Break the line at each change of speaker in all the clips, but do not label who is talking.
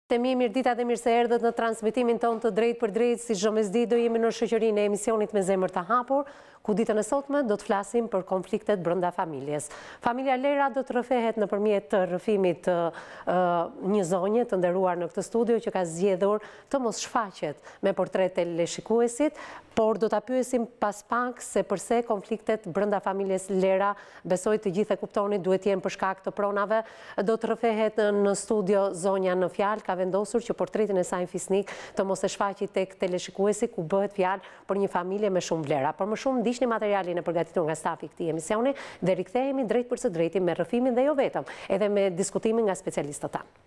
Të mirë dita dhe mirë se erdhët në transmitimin tonë të drejt për drejt, si çdo mesditë do jemi në shoqërinë e emisionit Me zemër të hapur, ku ditën e sotme do të flasim për konfliktet brenda familjes. Familja Lera do të rrëfehet nëpërmjet të rrëfimit një zonje të nderuar në këtë studio që ka zgjedhur të mos shfaqet me portret të teleshikuesit, por do ta pyesim pas pak se përse konfliktet brenda familjes Lera, besoj të gjithë e kuptoni, duhet jenë për shkak të pronave. Do të rrëfehet në studio zonja në fjalë, ka vendosur që portretin e saj fisnik të mos e shfaqet tek teleshikuesi, ku bëhet fjalë për një familje me shumë vlera. Por më shumë ndiqni materialin e përgatitur nga stafi i këtij emisioni dhe rikthehemi drejt për së drejti me rrëfimin dhe jo vetëm, edhe me diskutimin nga specialistët tanë.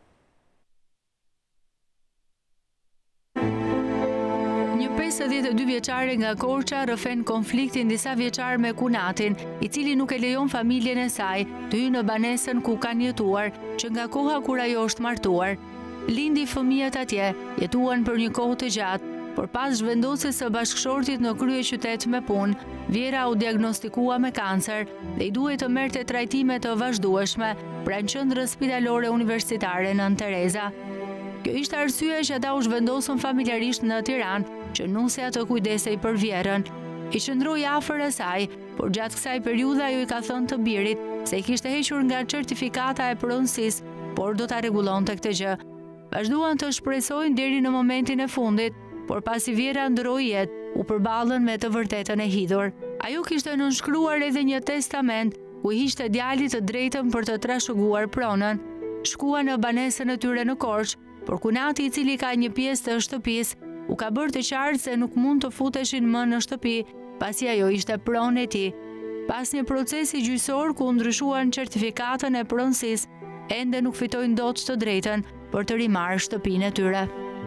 Një 52 vjeçare nga Korça rrëfen konfliktin disa vjeçar me kunatin, i cili nuk e lejon familjen e saj të hyjë në banesën ku kanë jetuar, që nga koha kur ajo është martuar. Lindi fëmijët atje, jetuan për një kohë të gjatë, por pas zhvendosjes së bashkëshortit në kryeqytet me punë, Vjera u diagnostikua me kancer dhe i duhet të merrte trajtime të vazhdueshme pranë qendrës spitalore universitare Nën Tereza. Kjo ishte arsyeja që ata u zhvendosën familjarisht në Tiranë, që nusja të kujdesej për Vjerën. I qëndroi afër asaj, por gjatë kësaj periudhe ajo i ka thënë të birit se i kishte hequr nga certifikata e pronësisë, por do ta rregullonte këtë gjë. Vazhduan të shpresojnë deri në momentin e fundit, por pasi Vjera ndroi jetë, u përballën me të vërtetën e hidhur. Ajo kishte nënshkruar edhe një testament ku i hiqte djalit të drejtën për të trashëguar pronën. Shkuan në banesën e tyre në Korçë, por kunati, i cili ka një pjesë të shtëpisë, u ka bërë të qartë se nuk mund të futeshin më në shtëpi, pasi ajo ishte pronë e tij. Pas një procesi gjyqësor ku ndryshuan certifikatën e pronësisë, ende nuk fitojnë dot të drejtën për të rimarrë shtëpinë e tyre.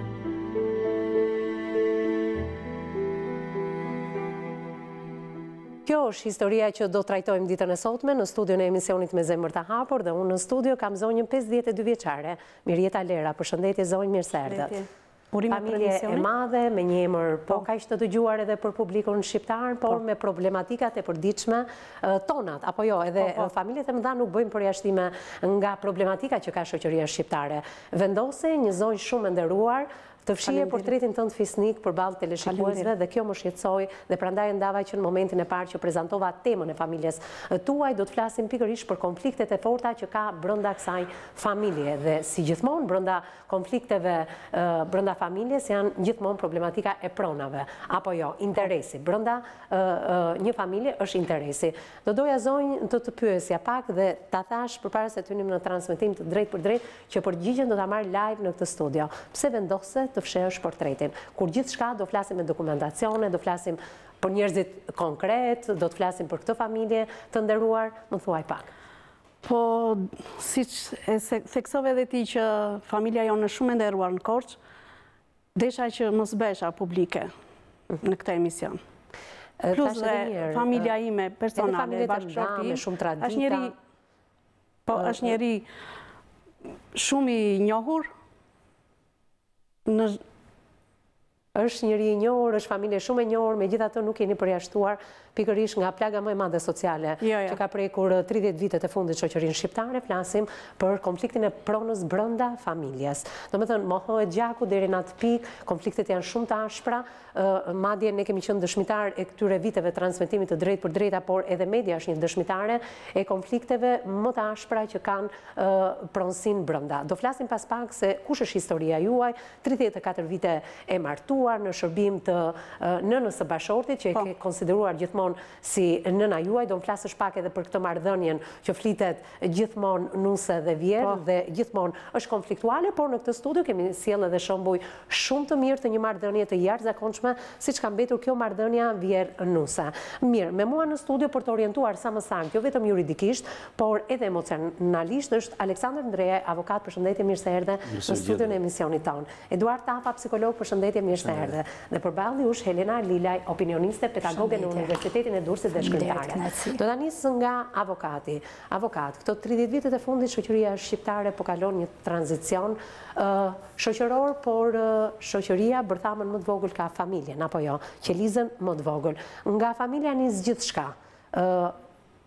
Kjo është historia që do trajtojmë ditën e sotme në studion e emisionit Me zemër të hapur, dhe unë në studio kam zonjën 52 vjeçare, Mirjeta Lera. Përshëndetje zonjë, mirë se erdhët. Familje e madhe, me një emër po kaq të dëgjuar edhe për publikun shqiptar, por me problematikat e përditshme tonat, apo jo, edhe familjet e mëdha nuk bëjnë përjashtime nga problematika që ka shoqëria shqiptare. Vendose një zonjë shumë e nderuar, të fshije portretin tënd fisnik përballë teleshikuesve, dhe kjo më shqetësoi, dhe prandaj ndava që në momentin e parë që prezantova temën e familjes tuaj, do të flasim pikërisht për konfliktet e forta që ka brenda kësaj familje, dhe si gjithmonë brenda konflikteve brenda familjes janë gjithmonë problematika e pronave, apo jo, interesi. Brenda një familje është interesi. Do doja zonjë të pyesja pak dhe ta thash përpara se të hynim në transmetim të drejt për drejt që përgjigjen do ta marr live në këtë studio. Pse vendose të fshehësh portretin, kur gjithçka do flasim me dokumentacione, do flasim për njerëzit konkret, do të flasim për këtë familje të nderuar, më thuaj pak.
Po, siç e theksove edhe ti që familja jonë është shumë e nderuar në Korçë, desha që mos besha publike në këtë emision. Plus dhe familja ime personale, bashkëshorti, është njeri shumë i njohur.
Është njëri i njohur, është familje shumë e njohur, megjithatë nuk jeni përjashtuar pikërisht nga plaga më e madhe sociale që ka prekur 30 vitet e fundit shoqërinë shqiptare. Flasim për konfliktin e pronës brenda familjes. Domethënë, mohohet gjaku deri në atë pikë, konfliktet janë shumë të ashpra, madje ne kemi qenë dëshmitar e këtyre viteve transmetimit të drejt për drejta, por edhe media është një dëshmitare e konflikteve më të ashpra që kanë pronësinë brenda. Do flasim pas pak se kush është historia juaj, 34 vite e martuar në shërbim të nënës së bashortit, që e ke konsideruar gjithmonë si nëna juaj. Do në flasësh pak edhe për këtë marrëdhënien që flitet gjithmonë nuse dhe vjerë, dhe gjithmonë është konfliktuale, por në këtë studio kemi sjellë edhe shembuj shumë të mirë të një marrëdhënie të jashtëzakonshme, siç ka mbetur kjo marrëdhënia vjerë nuse. Mirë, me mua në studio për të orientuar sa më saktë, jo vetëm juridikisht, por edhe emocionalisht, është Aleksandër Ndrej, avokat. Përshëndetje, mirë se erdhe në studion e emisionit tonë. Eduard Tapa, psikolog. Përshëndetje, mirë se erdhe. Dhe përballë jush Helena Lilaj, opinioniste, pedagoge në Universitetin e Durrësit dhe shkrimtare. Do ta nis nga avokati. Avokat, këto 30 vitet e fundit shoqëria shqiptare po kalon një tranzicion shoqëror, por shoqëria bërthamën më të vogël ka familjen, apo jo, qelizën më të vogël. Nga familja nis gjithçka.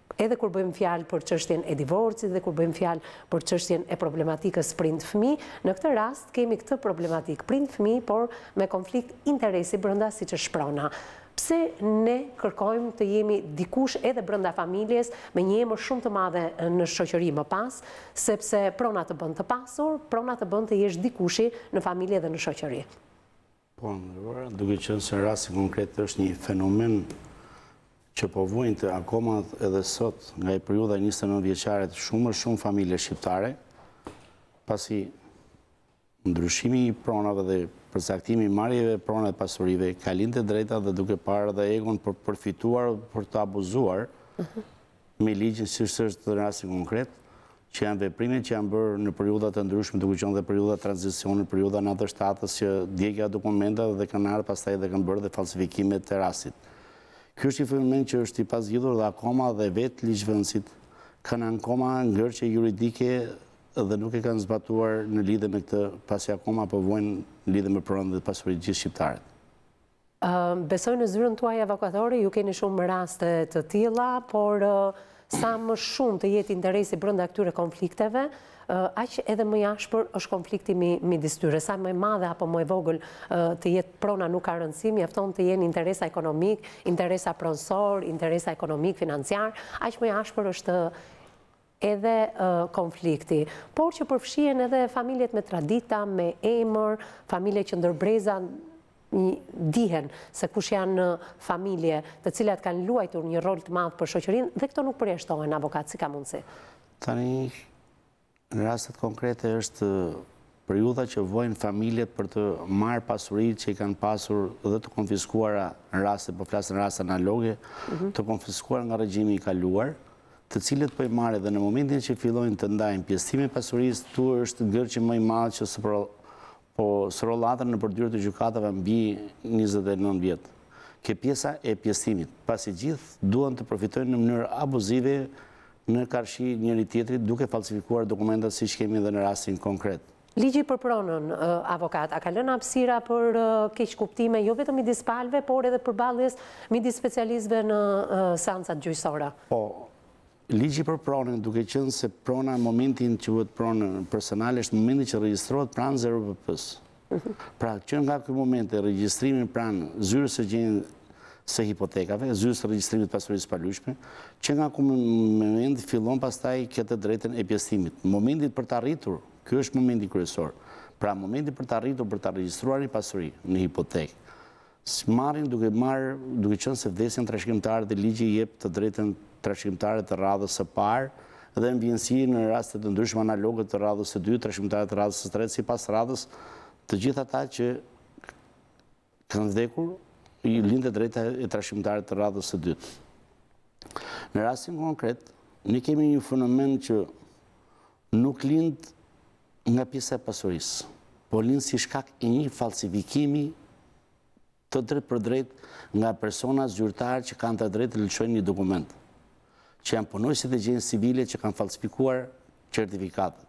edhe kur bëjmë fjalë për çështjen e divorcit dhe kur bëjmë fjalë për çështjen e problematikës prind-fëmijë, në këtë rast kemi këtë problematik prind-fëmijë, por me konflikt interesi brenda, siç është prona. Pse ne kërkojmë të jemi dikush edhe brenda familjes me një emër shumë të madhe në shoqëri më pas, sepse prona të bën të pasur, prona të bën të jesh dikushi në familje dhe në shoqëri.
Po, duke qenë se rasti konkret është një fenomen që po vujnë të akoma edhe sot nga i periudha 29 vjeçare të shumë familje shqiptare, pasi ndryshimi i pronave dhe përcaktimi i marrjeve prona dhe pasurive ka lindë të drejta dhe duke parë dhe egon për përfituar, për të abuzuar me ligjin si është në rastin konkret, që janë veprime që janë bërë në periudha të ndryshme, duke qenë dhe periudha tranzicionit, periudha 97-ës që djegja dokumenta dhe kanë ardhur pastaj dhe kanë bërë dhe falsifikimet të rastit. Ky është një fenomen që është i pazgjitur dhe akoma dhe vetë ligjvënësit kanë akoma ngërçe juridike dhe nuk e kanë zbatuar në lidhje me këtë, pasi akoma po vojnë lidhje me pronën dhe pasurinë gjithë shqiptarët.
Besoj në zyrën tuaj evakatore, ju keni shumë raste të tilla, por sa më shumë të jetë interesi brenda këtyre konflikteve, aq edhe më i ashpër është konflikti midis tyre. Sa më i madhe apo më i vogël të jetë prona nuk ka rëndësi, mjafton të jenë interesa ekonomik, interesa pronësor, interesa ekonomik, financiar, aq më i ashpër është edhe konflikti. Por që përfshihen edhe familjet me tradita, me emër, familje që ndërbreza dihen se kush janë në familje të cilat kanë luajtur një rol të madh për shoqërinë dhe këto nuk përjashtohen, avokat, si ka mundësi?
Tani, në rastet konkrete është periudha që vojnë familjet për të marrë pasuritë që i kanë pasur dhe të konfiskuara në raste, po flas në raste analoge, të konfiskuar nga regjimi i kaluar, të cilët po i marrë dhe në momentin që fillojnë të ndajnë pjesëtimin e pasurisë, tu është ngërçi më i madh që sërollatën në përdyrë të gjykatave mbi 29 vjetë. Ke pjesa e pjesëtimit, pasi gjithë duan të përfitojnë në mënyrë abuzive në karshi njëri tjetrit duke falsifikuar dokumentat si që kemi dhe në rastin konkret.
Ligji për pronën, avokat, a ka lënë hapësira për keq kuptime, jo vetëm midis palëve, por edhe përballjes midis specialistëve në seancat gjyqësore? Po,
ligji për pronën, duke qenë se prona në momentin që vëtë pronën personale, është momentin që regjistrohet pranë ZRVP-s. Pra, që nga këtë moment e regjistrimin pranë zyrës së gjenjës së hipotekave, zyrës së regjistrimit pasurisë paluajtshme, që nga këtë moment fillon pastaj këtë drejtën e pjesëtimit. Momentin për të arritur, ky është momenti kryesor. Pra, momentin për të arritur për të regjistruar një pasuri në hipotekë, marrin duke qenë se vdesjen trashëgimtare dhe ligji i jep të drejtën trashëgimtare të radhës së parë dhe mbjellësi në raste të ndryshme analoge të radhës së dytë, trashëgimtare të radhës së tretë, sipas radhës të gjithë ata që kanë vdekur i lindet drejta e trashëgimtare të radhës së dytë. Në rastin konkret, ne kemi një fenomen që nuk lind nga pjesa e pasurisë, por lind si shkak i një falsifikimi të drejt për drejt nga persona zyrtarë që kanë të drejtë të lëshojnë një dokument, që janë punojësit e gjenjës civile që kanë falsifikuar certifikatët,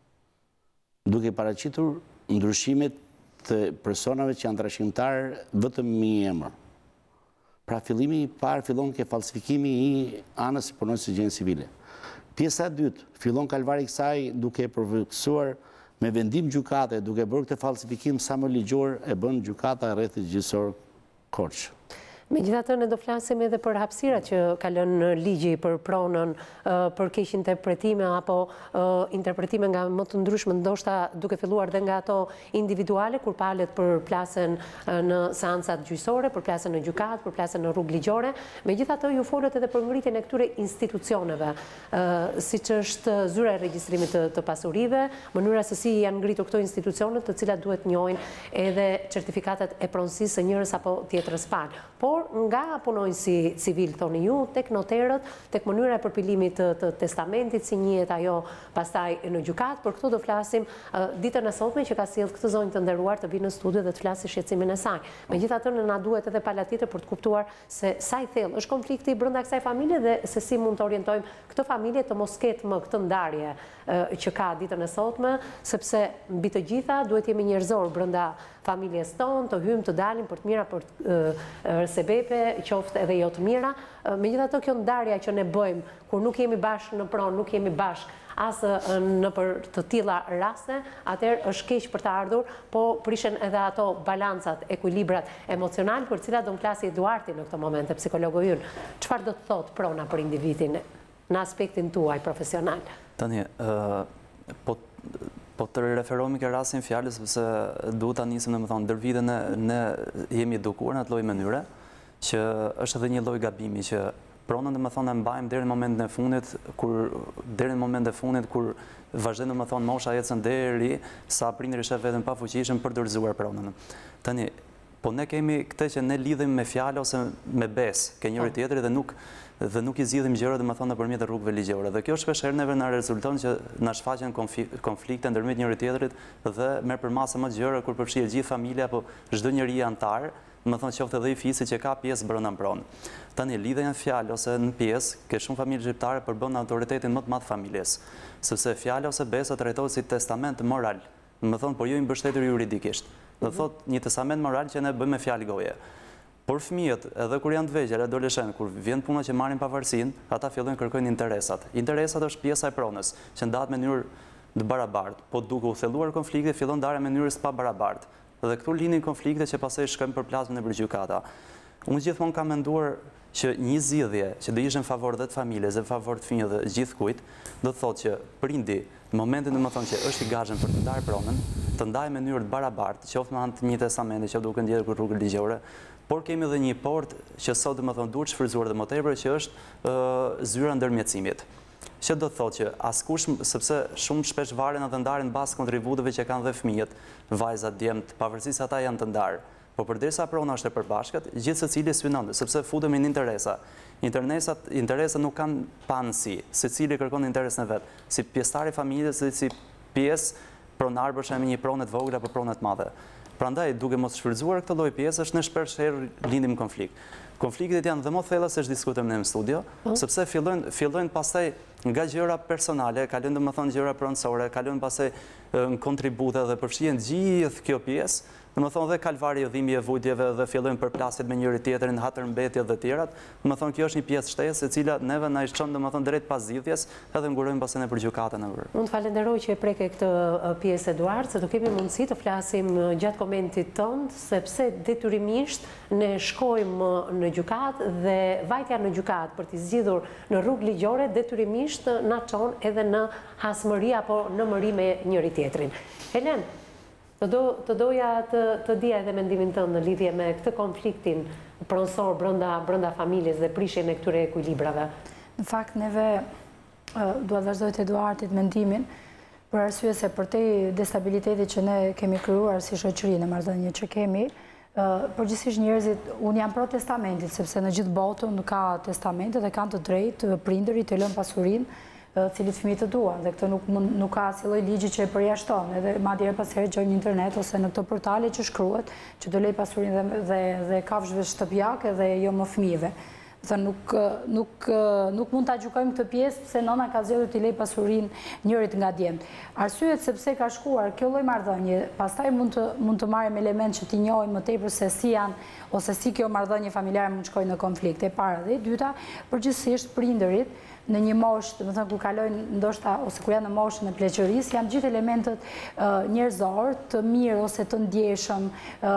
duke paraqitur ndryshimet të personave që janë trashëgimtarë vetëm me një emër. Pra fillimi i parë fillon ke falsifikimi i anës së punojësit e gjenjës civile. Pjesa e dytë fillon kalvari i kësaj duke përfaqësuar me vendim gjykate, duke bërë këtë falsifikim sa më ligjor e bën gjykata e rrethit gjyqësor Korç.
Megjithatë, ne do flasim edhe për hapësirat që ka lënë ligji për pronën, për keq interpretime apo interpretime nga më të ndryshme, ndoshta duke filluar dhe nga ato individuale, kur palet për plasën në seancat gjyqësore, për plasën në gjykatë, për plasën në rrugë ligjore. Megjithatë, ju folët edhe për ngritjen e këtyre institucioneve, siç është zyra e regjistrimit të pasurive, mënyra se si janë ngritur këto institucione, të cilat duhet njohin edhe certifikatat e pronësisë së njërës apo tjetrës palë. Por nga punonjësi civil, thoni ju, tek noterët, tek mënyra e përpilimit të testamentit, si njihet ajo pastaj në gjykatë, për këto do flasim ditën e sotme që ka sjellë këtë zonjë të nderuar të vinë në studio dhe të flasë shqetësimin e saj. Megjithatë, na duhet edhe pala tjetër për të kuptuar se sa i thellë është konflikti brenda kësaj familje dhe se si mund të orientojmë këtë familje të mos ketë më këtë ndarje që ka ditën e sotme, sepse mbi të gjitha duhet jemi njerëzor brenda familjes tonë, të hymë të dalim për të mira, se sebepe, qoftë edhe jo të mira. Megjithatë kjo ndarja që ne bëjmë, kur nuk jemi bashkë në pronë, nuk jemi bashkë asë në për të tilla raste, atëherë është keq për të ardhur, po prishen edhe ato balancat, ekuilibrat emocional, për cilat do në klasi Eduarti në këtë moment, e psikologu ynë. Çfarë do të thotë prona për individin në aspektin tuaj profesional?
Tani, po të referohemi ke rastin fjalës, sepse duhet ta nisim domethënë ndër vite ne jemi edukuar në atë lloj mënyre që është edhe një lloj gabimi që pronën domethënë e mbajmë deri në momentin e fundit kur vazhdon domethënë mosha ecën deri sa prindëri shef veten pa fuqishëm për dorëzuar pronën. Tani, po ne kemi këtë që ne lidhim me fjalë ose me besë ke njëri tjetri dhe nuk i zgjidhim gjërat domethënë nëpërmjet rrugëve ligjore. Dhe kjo shpeshherë neve na rezulton që na shfaqen konflikte ndërmjet njëri tjetrit dhe merr përmasa më të gjëra kur përfshihet gjithë familja apo çdo njeri antar, domethënë qoftë edhe i fisi që ka pjesë brenda pronë. Tani lidhja në fjalë ose në pjesë, ke shumë familje shqiptare përbën autoritetin më të madh familjes, sepse fjala ose besa trajtohet si testament moral, domethënë por jo i mbështetur juridikisht. Do thotë një testament moral që ne bëjmë me fjalë goje. Por fëmijët, edhe kur janë të vegjël, adoleshent, kur vjen puna që marrin pavarësinë, ata fillojnë kërkojnë interesat. Interesat është pjesa e pronës, që ndahet me mënyrë të barabartë, po duke u thelluar konflikti, fillon ndarja me mënyrë të pabarabartë. Dhe këtu lindin konflikte që pastaj shkojnë për plasmën e gjykata. Unë gjithmonë kam menduar që një zgjidhje që do ishte në favor dhe të familjes, dhe në favor të fëmijëve dhe gjithkujt, do të thotë që prindi në momentin domethënë që është i gatshëm për të ndarë pronën, të ndajë në mënyrë të barabartë, qoftë me anë të një testamenti, qoftë duke ndjekur për rrugë ligjore, por kemi edhe një port që sot domethënë duhet shfrytzuar dhe më tepër që është zyra ndërmjetësimit. Që do të thotë që askush, sepse shumë shpesh varen edhe ndaren bazë kontributeve që kanë dhe fëmijët, vajzat, djemt, pavarësisht se ata janë të ndarë. Po përderisa prona është e përbashkët, gjithë secili synon, sepse futemi në interesa. Interesat nuk kanë panësi, secili kërkon interesin e vet, si pjesëtar i familjes dhe si pjesë pronar për shembull një pronë të vogël apo pronë të madhe. Prandaj, duke mos shfrytzuar këtë lloj pjesësh, ne shpeshherë lindim konflikt. Konfliktet janë dhe më thella se ç'diskutojmë ne në studio, sepse fillojnë pastaj nga gjëra personale, kalojnë domethënë gjëra pronësore, kalojnë pastaj në kontribute dhe përfshihen gjithë kjo pjesë, domethënë dhe kalvari i dhimbje vujtjeve dhe fillojnë përplasjet me njëri tjetrin, hatërmbetje dhe të tjerat. Domethënë kjo është një pjesë shtesë e cila neve na i çon domethënë drejt pasditjes, edhe ngurojmë pastaj në gjykatën e vërë.
Unë të falenderoj që e preke këtë pjesë Eduard, se do kemi mundësi të flasim gjatë komentit tënd, sepse detyrimisht ne shkojmë në gjykatë dhe vajtja në gjykatë për t'i zgjidhur në rrugë ligjore detyrimisht na çon edhe në hasmëri apo në mëri me njëri tjetrin. Helen, të doja të dija edhe mendimin tënd në lidhje me këtë konfliktin pronësor brenda familjes dhe prishjen e këtyre ekuilibrave.
Në fakt, neve dua të vazhdoj të Eduardit mendimin, për arsye se përtej destabilitetit që ne kemi krijuar si shoqëri në marrëdhënie që kemi, përgjithsisht njerëzit, unë jam pro testamentit, sepse në gjithë botën ka testamente dhe kanë të drejtë prindërit të lënë pasurinë cilit fëmijët të duan, dhe këtë nuk ka asnjë lloj ligji që e përjashton, edhe madje pas herë gjojmë në internet ose në këto portale që shkruhet që do lej pasurinë dhe kafshëve shtëpiake dhe jo më fëmijëve. Nuk mund ta gjykojmë këtë pjesë pse nëna ka zgjedhur t'i lej pasurinë njërit nga djemt. Arsyet sepse ka shkuar kjo lloj marrëdhënie, pastaj mund të marrim element që t'i njohim më tepër se si janë ose si kjo marrëdhënie familjare mund të shkojë në konflikt. E para dhe e dyta, përgjithsisht prindërit në një moshë, domethënë kur kalojnë ndoshta ose kur janë në moshën e pleqërisë, janë gjithë elementet njerëzor të mirë ose të ndjeshëm,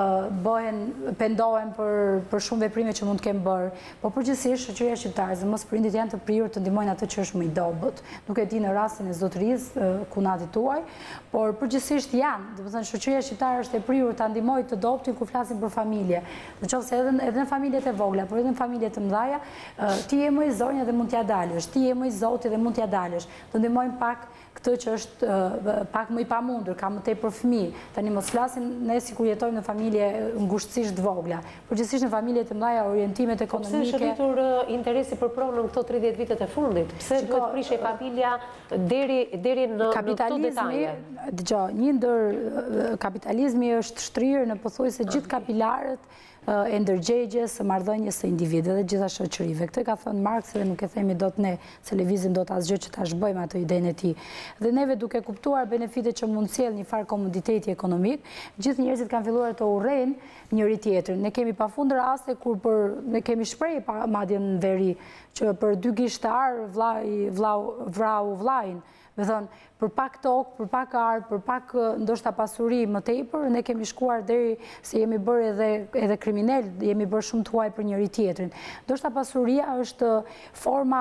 pendohen për shumë veprime që mund të kenë bërë, po përgjithsisht shoqëria shqiptare dhe mos prindit janë të prirur të ndihmojnë atë që është më i dobët. Nuk e di në rastin e zotërisë kunatit tuaj, por përgjithsisht janë, domethënë shoqëria shqiptare është e prirur ta ndihmojë të dobtin kur flasim për familje. Nëse edhe në familjet e vogla, por edhe në familjet të mëdha, ti je më i zonja dhe mund t'ja dalësh. Ti je më i zoti dhe mund t'ja dalësh. Të ndihmojmë pak këtë që është pak më i pamundur, ka më tepër fëmijë. Tani mos flasim ne sikur jetojmë në familje ngushtësisht të vogla. Përgjithsisht në familje të mëdha orientimet ekonomike.
Pse është rritur interesi për pronën në këto 30 vitet e fundit? Pse duhet prishej familja deri në këto detaje?
Dgjoj, një ndër kapitalizmi është shtrirë në pothuajse gjithë kapilarët e ndërgjegjes së marrëdhënies së individëve dhe gjitha shoqërive. Këtë ka thënë Marx dhe nuk e themi dot ne. se lëvizim do të asgjë që ta shbëjmë ato idenë e tij. Dhe neve duke kuptuar benefitet që mund sjell një farë komoditeti ekonomik, gjithë njerëzit kanë filluar të urrejnë njëri tjetrin. Ne kemi pafund raste kur ne kemi shpreh madje në veri që për dy gishtar vrau vllajin. Me thonë, për pak tokë, për pak arë, për pak ndoshta pasuri më tepër, ne kemi shkuar deri se jemi bërë edhe kriminal, jemi bërë shumë të huaj për njëri tjetrin. Ndoshta pasuria është forma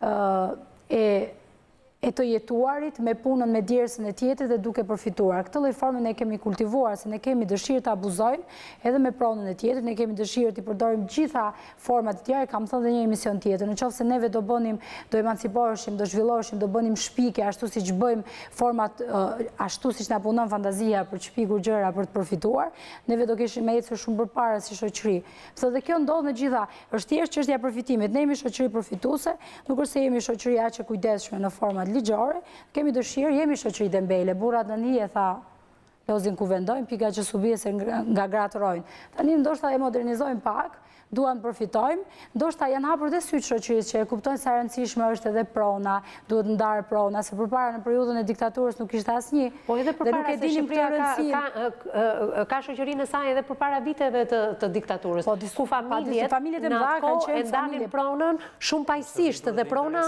e të jetuarit me punën me djersën e tjetrit dhe duke përfituar. Këtë lloj forme ne kemi kultivuar, se ne kemi dëshirë të abuzojmë edhe me pronën e tjetrit, ne kemi dëshirë të përdorim gjitha format e tjera, kam thënë dhe një emision tjetër. Në qoftë se neve do emancipoheshim, do zhvilloheshim, do bënim shpike, ashtu siç bëjmë format, ashtu siç na punon fantazia për të shpikur gjëra për të përfituar, neve do kishim ecur shumë përpara si shoqëri. Dhe kjo ndodh në gjitha, është thjesht çështja e përfitimit. Ne jemi shoqëri përfituese, nuk është se jemi shoqëri aq e kujdesshme në format ligjore, kemi dëshirë, jemi shoqëri dembele. Burrat në një tha, lozin ku vendojnë, pika që subie se nga gratërojnë. Tani ndoshta e modernizojmë pak, duan përfitojmë, ndoshta janë hapur dhe sytë shoqërisë që e kuptojnë sa rëndësishme është edhe prona, duhet ndarë prona, se përpara në periudhën e diktaturës nuk ishte asnjë.
Po edhe përpara se Shqipëria ka shoqërinë e saj edhe përpara viteve të diktaturës.
Po
ku familjet në atë kohë e ndanin pronën shumë pajësisht dhe prona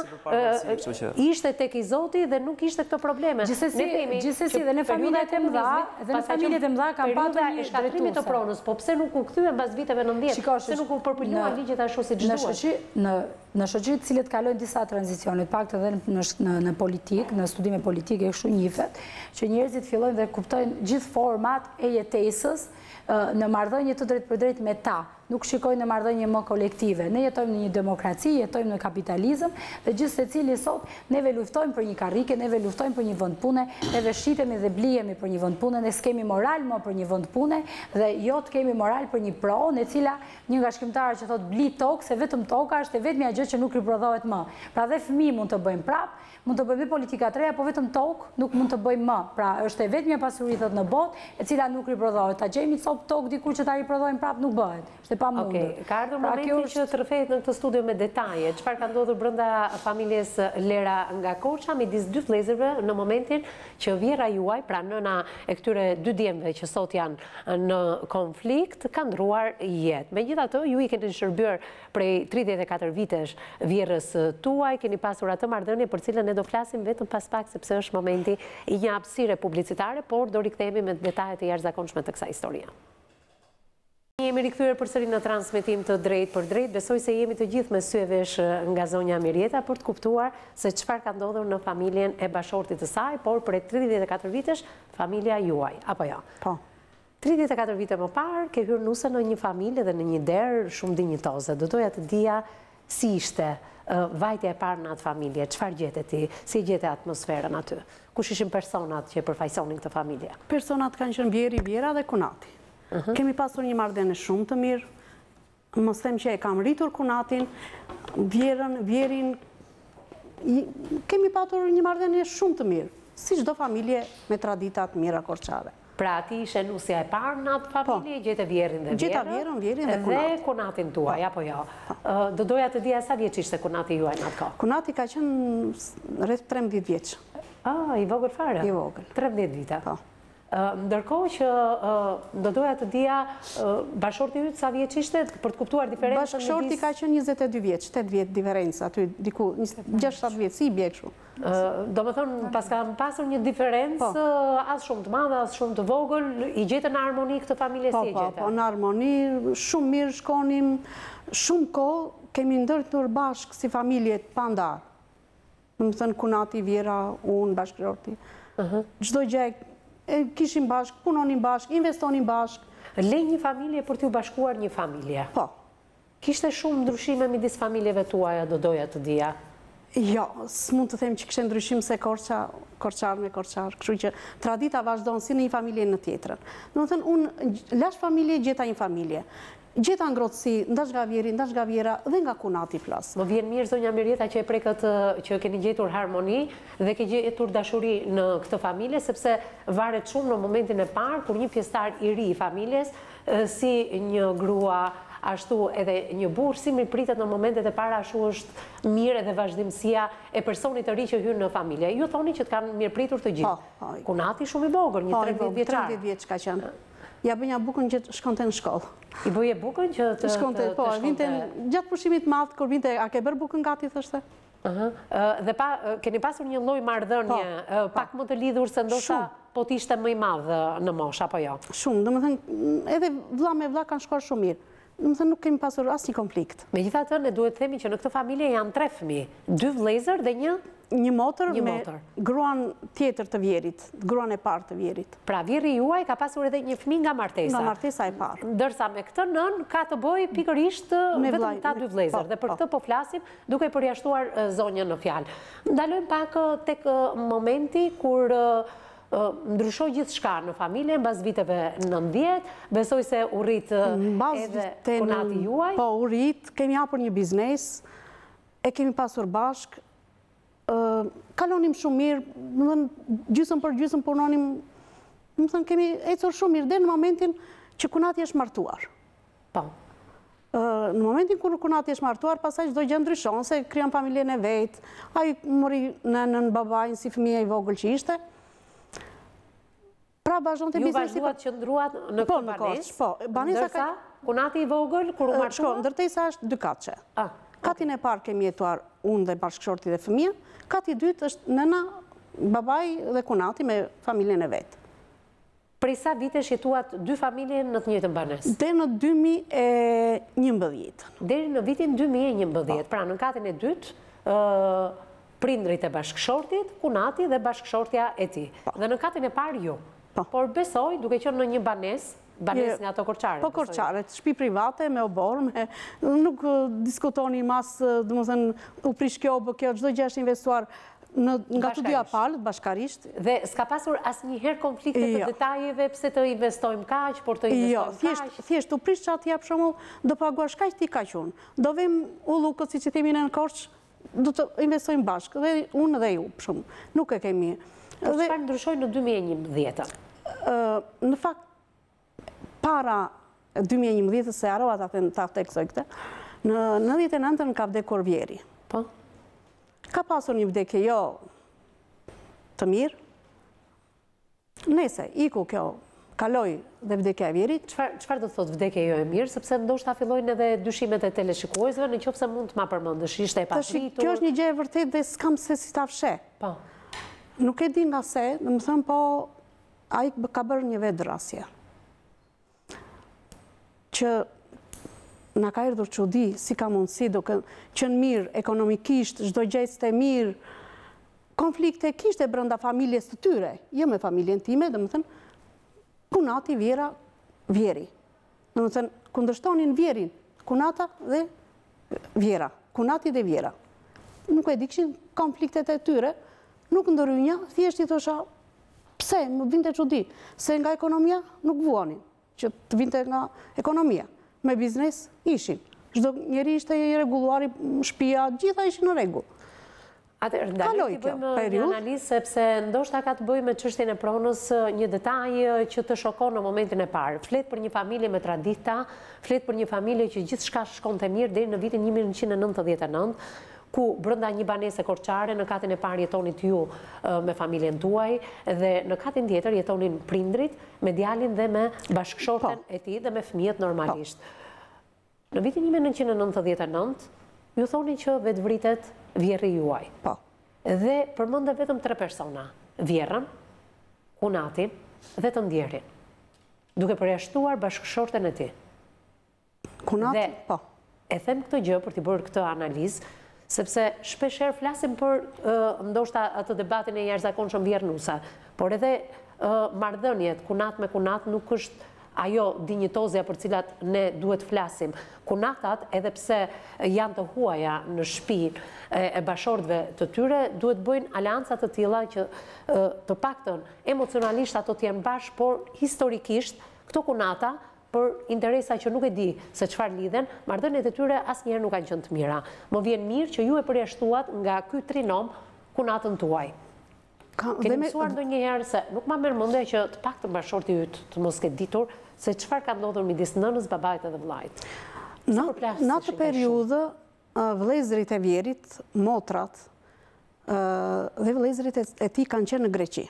ishte tek i Zoti dhe nuk ishte këto probleme.
Gjithsesi dhe në familjet e mëdha kanë patur një
shkatrimit të pronës, po pse nuk u kthyen pas viteve 90? Përpëlluar ligjet ashtu si ç'duhet.
Në shoqëritë të cilët kalojnë disa tranzicione, pak edhe në politikë, në studime politike kështu njihet, që njerëzit fillojnë dhe kuptojnë gjithë format e jetesës në marrëdhënie të drejtpërdrejt me ta. Nuk shikojnë në marrëdhënie më kolektive. Ne jetojmë në një demokraci, jetojmë në kapitalizëm dhe gjithë secili sot neve luftojmë për një karrike, neve luftojmë për një vend pune, neve shitemi dhe blihemi për një vend pune, ne s'kemi moral më për një vend pune dhe jo të kemi moral për një pronë, e cila një nga shkrimtarët që thotë bli tokë, se vetëm toka është e vetmja gjë që nuk riprodhohet më. Pra dhe fëmijë mund të bëjmë prap, mund të bëjmë politika të reja, po vetëm tokë nuk mund të bëjmë më. Pra është e vetmja pasuri thot në botë, e cila nuk riprodhohet. Ta gjejmë tokë diku që ta riprodhojmë prap nuk bëhet. Është e pamundur.
Ka ardhur momenti që të rrëfehet në këtë studio me detaje. Çfarë ka ndodhur brenda familjes Lera nga Korça midis dy vëllezërve në momentin që vjera juaj, pra nëna e këtyre dy djemve që sot janë në konflikt, ka ndruar jetë. Megjithatë, ju i keni shërbyer prej 34 vitesh vjerrës tuaj, keni pasur atë marrëdhënie për cilën ne do flasim vetëm pas pak sepse është momenti i një hapësire publicitare, por do rikthehemi me detajet e jashtëzakonshme të kësaj historie. Jemi rikthyer përsëri në transmetim të drejt për drejt. Besoj se jemi të gjithë me sy e vesh nga zonja Mirjeta për të kuptuar se çfarë ka ndodhur në familjen e bashortit të saj, por për 34 vitesh familja juaj, apo jo?
Po.
34 vite më parë ke hyrë nuse në një familje dhe në një derë shumë dinjitoze. Do doja të dija si ishte vajtja e parë në atë familje, çfarë gjete ti, si gjete atmosferën aty? Kush ishin personat që përfaqësonin këtë familje?
Personat kanë qenë Vjera dhe Kunati. Kemi pasur një marrëdhënie shumë të mirë. Mos them që e kam rritur Kunatin, Vjerin kemi pasur një marrëdhënie shumë të mirë, si çdo familje me tradita të mira korçare.
Pra ti ishe nusja e parë në atë familje, gjete Vjerin dhe
Vjerin dhe Kunatin.
Dhe Kunatin tuaj, apo jo? Do doja të dija sa vjeç ishte Kunati juaj në atë kohë?
Kunati ka qenë rreth 13 vjeç.
I vogël fare?
I vogël.
13 vite. Ndërkohë që do doja të dija bashorti yt sa vjeç ishte për të kuptuar diferencën.
Bashorti ka qenë 22 vjeç, 8 vjet diferencë aty diku 6-7 vjet si i bie kështu.
Do më thonë, pas ka pasur një diferencë as shumë të madhe, as shumë të vogël, i gjetën në harmoni këtë familje si e gjetën?
Po, në harmoni, shumë mirë shkonim, shumë kohë kemi ndërtuar bashkë si familje pa ndarë. Në më thënë Kunati, Vjera, unë, bashkërorti. Çdo gjë kishim bashkë, punonim bashkë, investonim bashkë.
Le një familje për t'ju bashkuar një familje?
Po.
Kishte shumë ndryshime midis familjeve tuaja, do doja të dija?
Jo, s'mund të them që kishte ndryshim se Korçar me Korçar, kështu që tradita vazhdon si në një familje në tjetrën. Do të thënë, unë lash familje, gjeta një familje. Gjeta ngrohtësi, ndash nga Vjeri, ndash nga Vjera dhe nga Kunati flas.
Më vjen mirë zonja Mirjeta që e prekët që keni gjetur harmoni dhe ke gjetur dashuri në këtë familje, sepse varet shumë në momentin e parë kur një pjesëtar i ri i familjes, si një grua ashtu edhe një burr si mi pritet në momentet e para, ashtu është mirë edhe vazhdimësia e personit të ri që hyn në familje. Ju thoni që të kanë mirëpritur të gjithë. Kunati shumë i vogël, një 13 vjeçar.
13 vjeç ka qenë. Ja bënja bukën që shkonte në shkollë.
I bëje bukën që të shkonte?
Po, vinte gjatë pushimit madh, kur vinte, a ke bërë bukën gati, thoshte?
Dhe keni pasur një lloj marrëdhënie pak më të lidhur se ndoshta po t'ishte më i madh në moshë, apo jo?
Shumë, domethënë edhe vëlla me vëlla kanë shkuar shumë mirë. Domethënë nuk kemi pasur asnjë konflikt.
Megjithatë, ne duhet të themi që në këtë familje janë 3 fëmijë, 2 vëllezër dhe
një motër me gruan tjetër të Vjerit, gruan e parë të Vjerit.
Pra Vjeri juaj ka pasur edhe një fëmijë nga martesa.
Nga martesa e parë.
Ndërsa me këtë nën ka të bëjë pikërisht vetëm ta 2 vëllezër dhe për këtë po flasim duke përjashtuar zonjën në fjalë. Ndalojmë pak tek momenti kur ndryshoi gjithçka në familje mbas viteve 90, besoj se u rrit edhe konati juaj.
Po, u rrit, kemi hapur një biznes, e kemi pasur bashk. Kalonim shumë mirë, gjysmë për gjysmë punonim, kemi ecur shumë mirë, dhe në momentin që Kunati është martuar.
Po.
Në momentin kur Kunati është martuar, pasaj çdo gjë ndryshon, se krijon familjen e vet, ai mori nënën, babain si fëmia i vogël që ishte. Pra vazhdonte biznesi.
Ju vazhduat që ndruat në këtë banesë?
Po,
ndërsa Kunati i vogël kur u martua?
Ndërtesa është 2 katëshe. Katin e parë kemi jetuar unë dhe bashkëshorti dhe fëmija, kati dytë është nëna, babai dhe Kunati me familjen e vetë.
Prej sa vitesh jetuat 2 familje në të njëjtën banesë?
Deri në 2011.
Deri në vitin 2011. Pra në katin e dytë, prindrit e bashkëshortit, Kunati dhe bashkëshortja e tij. Dhe në katin e parë ju. Por besoj, duke qenë në një banesë, banesë nga ato Korçare.
Po Korçare, shtëpi private me obor, nuk diskutoni mas, domethënë u prish kjo, kjo çdo gjë është investuar nga të dyja palët, bashkarisht.
Dhe s'ka pasur asnjëherë konflikte të detajeve pse të investojmë kaq, por të investojmë kaq.
Jo, thjesht u prish çati për shembull, do paguash kaq ti kaq unë. Do vëm ullukët siç i themi në Korçë, do të investojmë bashkë, dhe unë dhe ju, për shembull. Nuk e kemi.
Çfarë ndryshoi në 2011?
Në fakt para 2011, se harrova ta theksoj këtë, në 99-ën ka vdekur Vjeri.
Po?
Ka pasur një vdekje jo të mirë. Nese, iku kjo, kaloi dhe vdekja e Vjerit.
Çfarë do të thotë vdekje jo e mirë, sepse ndoshta fillojnë edhe dyshimet e teleshikuesve, nëse mund të ma përmendësh, ishte e papritur.
Kjo është një gjë e vërtetë dhe s'kam se si ta fsheh.
Po.
Nuk e di nga se, domethënë po ai ka bërë një vetrasje. Që na ka erdhur çudi, si ka mundësi duke qenë mirë ekonomikisht, çdo gjë ishte mirë. Konflikte kishte brenda familjes së tyre, jo me familjen time, domethënë Kunati, Vjera, Vjeri. Domethënë kundërshtonin Vjerin, Kunata dhe Vjera, Kunati dhe Vjera. Nuk e di, kishin konfliktet e tyre, nuk ndërhynja, thjesht I thosha, pse më vinte çudi, se nga ekonomia nuk vuanin, që të vinte nga ekonomia. Me biznes ishin. Çdo njeri ishte I rregulluar, shtëpia, gjitha ishin në rregull.
Atëherë, ndalojmë të bëjmë një analizë, sepse ndoshta ka të bëjë me çështjen e pronës, një detaj që të shokon në momentin e parë. Flet për një familje me tradita, flet për një familje që gjithçka shkonte mirë deri në vitin 1999, ku brenda një banese Korçare, në katin e parë jetonit ju me familjen tuaj, dhe në katin tjetër jetonin prindrit me djalin dhe me bashkëshorten e tij dhe me fëmijët normalisht. Në vitin 1999, ju thoni që vetvritet Vjerri juaj.
Po.
Dhe përmendë vetëm 3 persona, Vjerrën, Kunatin dhe të ndjerin, duke përjashtuar bashkëshorten e tij.
Kunati, po.
E them këtë gjë për t'i bërë këtë analizë, sepse shpeshherë flasim për ndoshta atë debatin e jashtëzakonshëm Vjernusa, por edhe marrëdhëniet Kunat me Kunat nuk është ajo dinjitozja për cilat ne duhet flasim. Kunatat, edhe pse janë të huaja në shtëpinë e bashortëve të tyre, duhet bëjnë aleanca të tilla që të paktën emocionalisht ato të jenë bashkë, por historikisht këto Kunata për interesa që nuk e di se çfarë lidhen, marrëdhëniet e tyre asnjëherë nuk kanë qenë të mira. Më vjen mirë që ju e përjashtuat nga ky trinom Kunatën tuaj. Keni mësuar ndonjëherë se nuk ma merr mendje që të paktën bashorti yt të mos ketë ditur se çfarë ka ndodhur midis nënës, babait dhe vllait?
Në atë periudhë, vëllezërit e Vjerit, motrat dhe vëllezërit e tij kanë qenë në Greqi.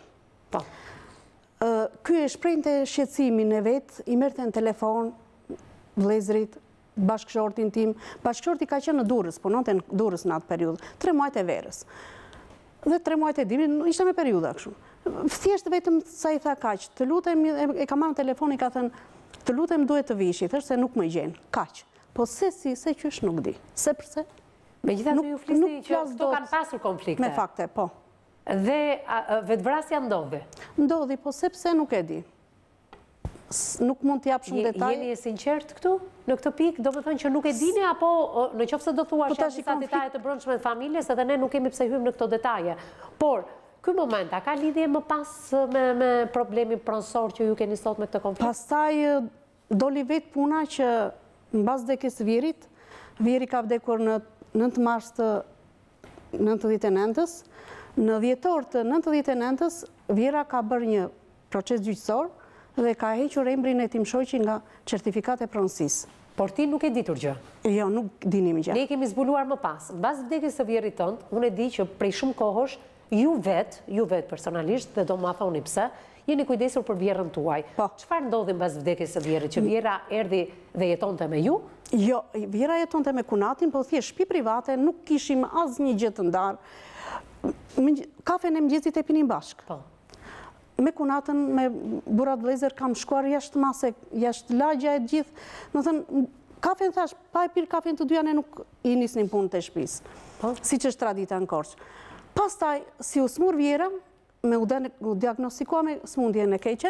Ky e shprehinte shqetësimin e vet, i merrte në telefon vëllezërit, bashkëshortin tim. Bashkëshorti ka qenë në Durrës, punonte në Durrës në atë periudhë, 3 muajt e verës. Dhe 3 muajt e dimrit, ishte me periudha kështu. Thjesht vetëm sa i tha kaq, të lutem, e ka marrë telefonin, ka thënë, të lutem duhet të vishi, thësh se nuk më gjen. Kaq. Po se qysh nuk di. Se përse?
Megjithatë ju flisni që këto kanë pasur konflikte.
Me fakte, po.
Dhe vetvrasja ndodhi?
Ndodhi, po sepse nuk e di. Nuk mund t'jap shumë detaj.
Jeni e sinqert këtu? Në këtë pikë, do të thënë që nuk e dini, apo në qoftë se do thuash janë disa detaje të brendshme të familjes, edhe ne nuk kemi pse hyjmë në këto detaje. Por, ky moment, a ka lidhje më pas me problemin pronësor që ju keni sot me këtë konflikt?
Pastaj doli vetë puna që mbas vdekjes së Vjerit, Vjeri ka vdekur në 9 mars të 99-s, në dhjetor të 99-s, Vjera ka bërë një proces gjyqësor dhe ka hequr emrin e Tim Shoqi nga certifikati i pronësisë.
Por ti nuk e ditur gjë?
Jo, nuk dinim gjë.
Ne kemi zbuluar më pas. Mbas vdekjes së Vjerit tënd, unë e di që prej shumë kohësh ju vet personalisht, dhe do ma thoni pse, jeni kujdesur për vjerën tuaj. Çfarë ndodhi mbas vdekjes së Vjerit? Që Vjera erdhi dhe jetonte me ju?
Jo, Vjera jetonte me kunatin, po thjesht shtëpi private, nuk kishim asnjë gjë të ndarë. Kafen e mëngjesit e pinim bashkë. Me kunatën, me burrat vëllezër kam shkuar jashtë mase, jashtë lagja e gjithë. Do thënë, kafen thash, pa e pirë kafen të dyja ne nuk i nisnim punë të shtëpisë. Siç është tradita në Korçë. Pastaj, si u smur Vjera, me u diagnostikua me smundjen e keqe,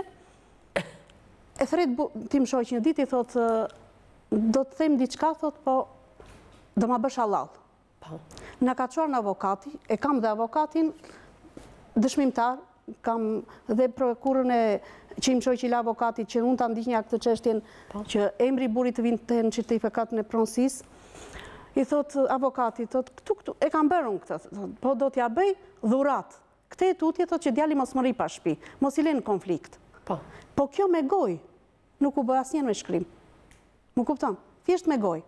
e thret Tim Shoqi një ditë i thotë, do të them diçka, thotë, po do ma bësh halal. Na ka çuar në avokati, e kam dhe avokatin dëshmimtar, kam dhe prokurën e Tim Shoqi la avokatit që unë ta ndiqnja këtë çështjen që emri i burrit të vinte në certifikatin e pronësisë. I thot avokati, këtu, e kam bërë unë këtë, po do t'ja bëj dhurat. Këte e tutje, thot që djali mos më rri pa shtëpi, mos i lenë konflikt. Po kjo me goj, nuk u bë asnjëherë me shkrim. Më kupton? Thjesht me goj.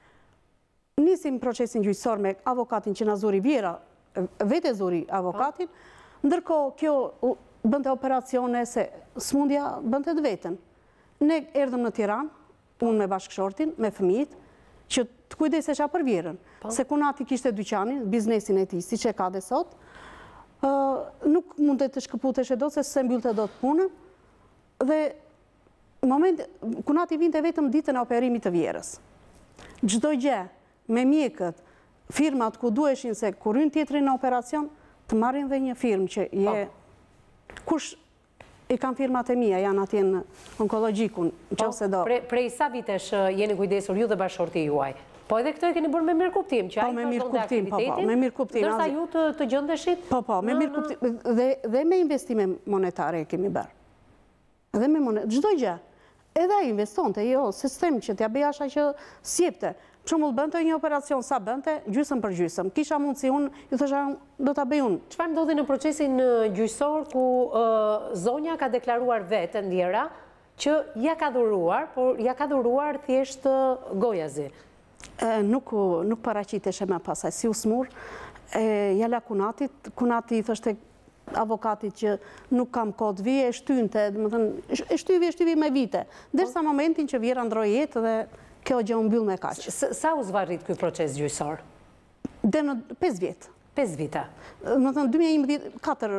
Nisim procesin gjyqësor me avokatin që na zuri Vjera, vete zuri avokatin, ndërkohë kjo bënte operacione se smundja bënte të vetën. Ne erdhëm në Tiranë, unë me bashkëshortin, me fëmijët, që të kujdesesha për Vjerën. Se kunati kishte dyqanin, biznesin e tij, siç e ka dhe sot, nuk mund të shkëputesh e do, se se mbyllte do të punën, dhe kunati vinte vetëm ditën e operimit të Vjerës. Çdo gjë, me mjekët, firmat ku duheshin se kur hyn tjetri në operacion, të marrin dhe një firmë që je... Kush i kanë firmat e mia, janë atje në onkologjikun, nëse do.
Prej sa vitesh jeni kujdesur ju dhe bashkëshorti juaj? Po edhe këto e keni bërë me mirë kuptim, që ai vazhdonte aktivitetin,
me mirë kuptim.
Ndërsa ju të gjendeshit?
Po, me mirë kuptim. Dhe me investime monetare kemi bërë. Dhe me monetare, çdo gjë. Edhe ai investonte, jo, sistem që t'ja bëj asha që sjepte. Çumull bënte një operacion, sa bënte, gjysmë për gjysmë. Kisha mundësi unë, i thosha do ta bëj unë.
Çfarë ndodhi në procesin gjyqësor ku zonja ka deklaruar vetë ndjera që ja ka dhuruar, por ja ka dhuruar thjesht gojazi?
Nuk paraqiteshe më pasaj, si u smur, jala kunatit, kunati i thoshte avokatit që nuk kam kod vije, e shtynte, e shtyvi me vite, derisa momentin që Vjera ndroi jetë dhe kjo gjë u mbyll me kaq.
Sa u zvarrit ky proces gjyqësor?
Dhe në 5 vjet.
5 vite?
Më thënë 2011,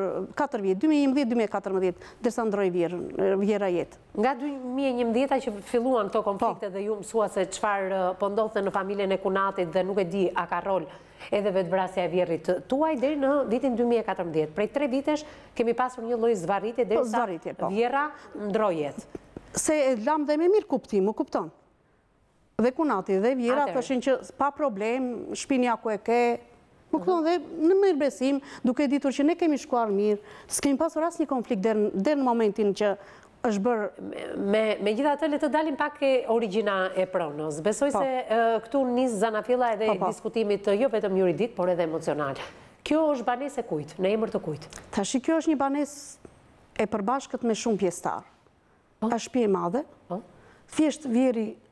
4 vjet, 2011-2014, derisa ndroi Vjera jetë.
Nga 2011 që filluan këto konflikte dhe ju mësua se çfarë po ndodhte në familjen e kunatit dhe nuk e di a ka rol edhe vetvrasja e Vjerit tuaj deri në vitin 2014. Prej 3 vitesh kemi pasur një lloj zvarritje derisa Vjera ndroi jetë.
Se e lam dhe me mirë kuptim, më kupton. Dhe kunati dhe Vjera thoshin që pa problem, shpinja ku e ke, më kupton, dhe në mirë besim, duke ditur që ne kemi shkuar mirë, s'kemi pasur asnjë konflikt deri në momentin që është bërë...
Megjithatë, le të dalim pak e origjina e pronës. Besoj se këtu nis zanafilla edhe diskutimit jo vetëm juridik, por edhe emocional. Kjo është banesë e kujt, në emër të kujt?
Tash kjo është një banesë e përbashkët me shumë pjesëtar. Është shtëpi e madhe. Thjesht Vjeri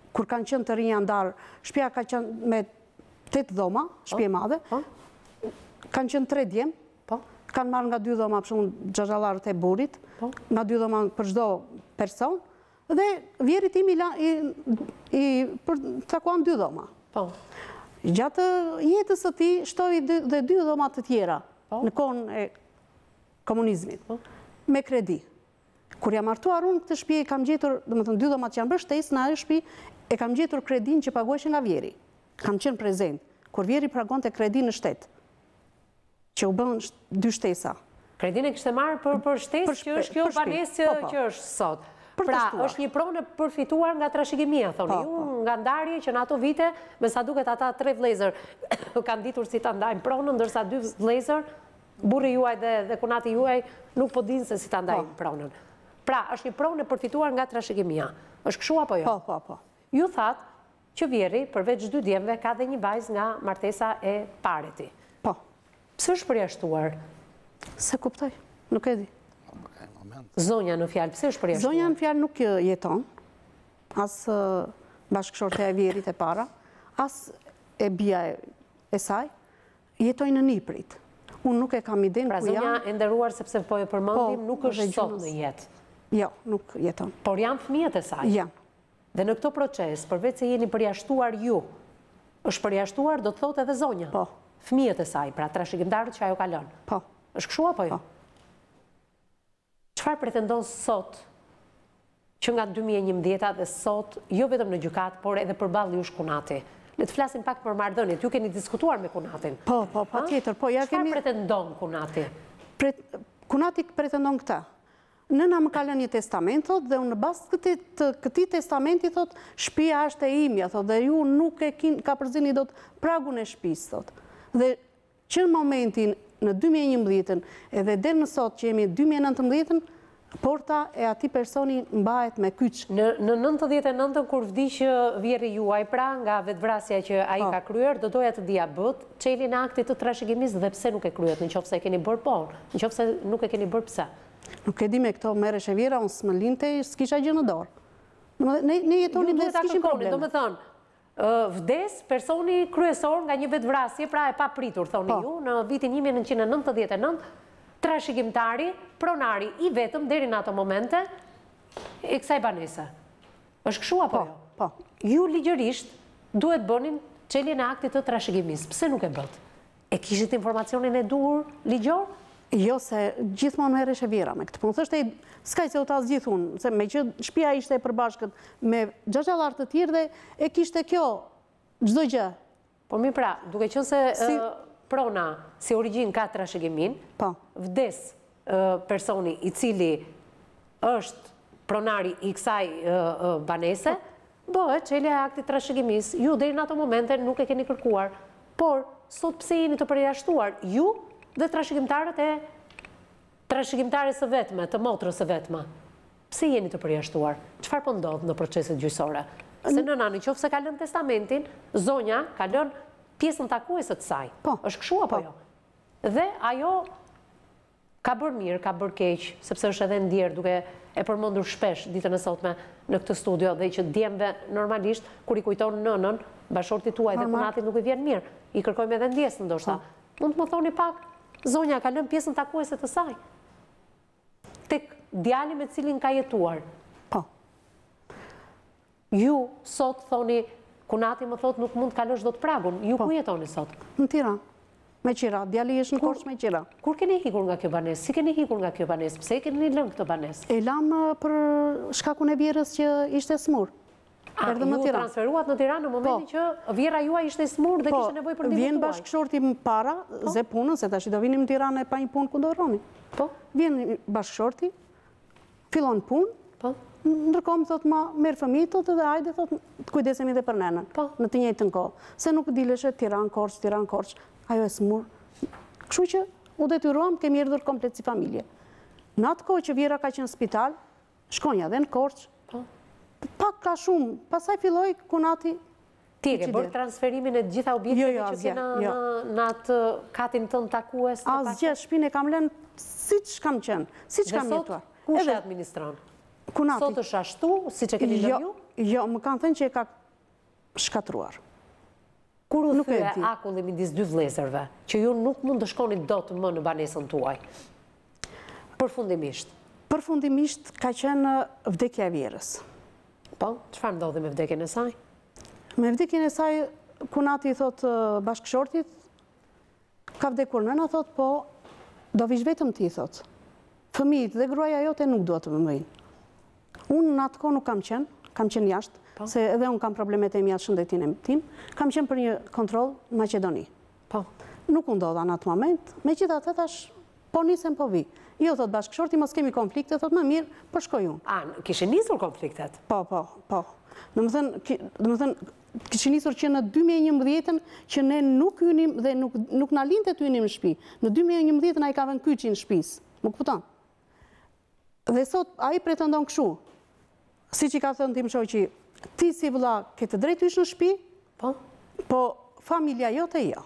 kur kanë qenë të rinja ndarë, shtëpia ka qenë me 8 dhoma, shtëpi e madhe, kanë qenë 3 djemë, kanë marrë nga 2 dhoma për shumë xhaxhallarët e burit, nga 2 dhoma për çdo person, dhe vjerit tim i takuan 2 dhoma. Gjatë jetës së tij shtoi dhe 2 dhoma të tjera në kohën e komunizmit, me kredi. Kur jam martuar unë këtë shtëpi, kam gjetur, domethënë 2 dhomat që janë bërë shtesë në ajo shtëpi, e kam gjetur kredin që paguheshin nga vjeri. Kam qenë prezent, kur vjeri pagonte kredi në shtet, që u bën 2 shtesa.
Kredin e kishte marrë për shtesë që është kjo banesë që është sot. Pra, është një pronë përfituar nga trashëgimia, thoni ju, nga ndarje që në ato vite, me sa duket ata 3 vëllezër kanë ditur si ta ndajnë pronën, ndërsa 2 vëllezër, burri juaj dhe kunati juaj, nuk po dinë se si ta ndajnë pronën. Pra, është një pronë përfituar nga trashëgimia. Është kështu apo jo?
Po.
Ju thatë që vjeri, përveç 2 djemve, ka dhe një vajzë nga martesa e pareti.
Po.
Pse është përjashtuar?
Se kuptoj, nuk e di.
Zonja në fjalë, pse është përjashtuar?
Zonja në fjalë nuk jeton, as bashkëshortja e vjerit e para, as e bia e saj, jetojnë në Niprit. Unë nuk e kam iden ku janë.
Pra zonja e nderuar, sepse po e përmendim, nuk është sot në jetë.
Jo, nuk jeton.
Por janë fëmijët e saj?
Janë.
Dhe në këto proces, përveç se jeni përjashtuar ju, është përjashtuar, do të thotë edhe zonja?
Po.
Fëmijët e saj, pra trashëgimtarët që ajo ka lënë?
Po.
Është kështu apo jo?
Po.
Çfarë pretendon sot, që nga 2011 dhe sot, jo vetëm në gjykat, por edhe përballë jush kunati? Le të flasim pak për marrëdhëniet. Ju keni diskutuar me kunatin?
Po, patjetër.
Çfarë pretendon kunati?
Kunati pretendon këtë. Nëna më ka lënë një testament, thot, dhe unë në bazë të këtij testamenti, thot, shtëpia është e imja, thot, dhe ju nuk e ka përzini dot pragun e shtëpisë, thot. Dhe që në momentin në 2011 edhe deri në sot që jemi 2019, porta e atij personi mbahet me kyç.
Në 99 kur vdiq vjerri juaj, pra nga vetvrasja që ai ka kryer, do doja të dija bët çelin e aktit të trashëgimisë dhe pse nuk e kryet, nëse e keni bërë po, nëse nuk e keni bërë pse?
Nuk e di me këto merresh e vjera, unë s'më linte, s'kisha gjë në dorë. Ne jetonim dhe s'kishim probleme.
Do të thonë, vdes personi kryesor nga një vetvrasje, pra e papritur, thoni ju, në vitin 1999, trashëgimtari, pronari i vetëm deri në ato momente e kësaj banese. Është kështu apo jo?
Po.
Ju ligjërisht duhet bënin çeljen e aktit të trashëgimisë. Pse nuk e bët? E kishit informacionin e duhur ligjor?
Jo, se gjithmonë merresh e vjera me këtë punë. Thoshte, s'ka se u ta zgjidh unë, se me që shtëpia ishte e përbashkët me xhaxhallar të tjerë dhe e kishte kjo çdo gjë.
Po mi pra, duke qenë se prona si origjinë ka trashëgimin, vdes personi i cili është pronari i kësaj banese, bëhet çelja e aktit trashëgimisë. Ju deri në ato momente nuk e keni kërkuar, por sot pse jeni të përjashtuar ju dhe trashëgimtarët e trashëgimtare së vetme, të motrës së vetme? Pse jeni të përjashtuar? Çfarë po ndodh në proceset gjyqësore? Se nëna nëse ka lënë testamentin, zonja ka lënë pjesën takuese të saj. Është kështu apo jo? Dhe ajo ka bërë mirë, ka bërë keq, sepse është edhe ndjerë duke e përmendur shpesh ditën e sotme në këtë studio, dhe që djemve normalisht kur i kujton nënën, bashortit tuaj dhe kunatit nuk i vjen mirë. I kërkojmë edhe ndjesë ndoshta. Mund të më thoni pak, zonja ka lënë pjesën takuese të saj tek djali me cilin ka jetuar.
Po.
Ju sot thoni, kunati më thot nuk mund të kalosh dot pragun. Ju ku jetoni sot?
Në Tiranë. Me Qira, djali është në Korçë me Qira.
Kur keni hikur nga kjo banesë? Si keni hikur nga kjo banesë? Pse keni lënë këtë banesë?
E lam për shkakun e vjerës që ishte smur.
Ju transferuat në Tiranë në momentin që vjera juaj ishte smur dhe kishte nevojë për ndihmën tuaj.
Vjen bashkëshorti më para, ze punën, se tash do vinim në Tiranë pa një punë ku do rroni.
Po.
Vjen bashkëshorti, fillon punë.
Po.
Ndërkohë më thot merr fëmijët, thotë dhe hajde thotë të kujdesemi edhe për nenën.
Po.
Në të njëjtën kohë. Se nuk dileshe Tiranë Korçë, ajo e smur. Kështu që u detyruam, kemi erdhur komplet si familje. Në atë kohë që vjera ka qenë në spital, shkonja dhe në Korçë. Pak ka shumë, pasaj filloj kunati.
Ti e ke bërë transferimin e gjitha objekteve që kena në atë katin tënë takues?
Asgjë, shtëpinë e kam lënë siç kam qenë, siç kam jetuar.
Dhe sot, kush e administron?
Kunati.
Sot është ashtu, siç e keni lënë ju?
Jo, më kanë thënë që shkatruar.
Kur u thye akulli midis dy vëllezërve, që ju nuk mund të shkoni dot më në banesën tuaj? Përfundimisht.
Përfundimisht ka qenë vdekja e vjerës.
Po, çfarë ndodhi me vdekjen e saj?
Me vdekjen e saj, Kunati i thot bashkëshortit, ka vdekur nëna, thot, po, do vish vetëm ti, thot. Fëmijët dhe gruaja jote nuk duhet të më mëjnë. Unë në atë kohë nuk kam qenë jashtë, se edhe unë kam problemet e mia të shëndetin e tim, kam qenë për një kontroll në Maqedoni. Nuk u ndodha në atë moment, megjithatë thash, po nisem po vi. Jo, thot bashkëshorti, mos kemi konflikte, thot më mirë, po shkoj unë.
A, kishe nisur konfliktet?
Po. Domethënë, kishe nisur që në 2011 që ne nuk hynim dhe nuk na linte të hynim në shtëpi. Në 2011 ai ka vënë kyçin në shtëpis. Më kupton? Dhe sot ai pretendon kështu. Siç i ka thënë tim shoqi, ti si vëlla ke të drejtë hysh në shtëpi? Po familja jote jo.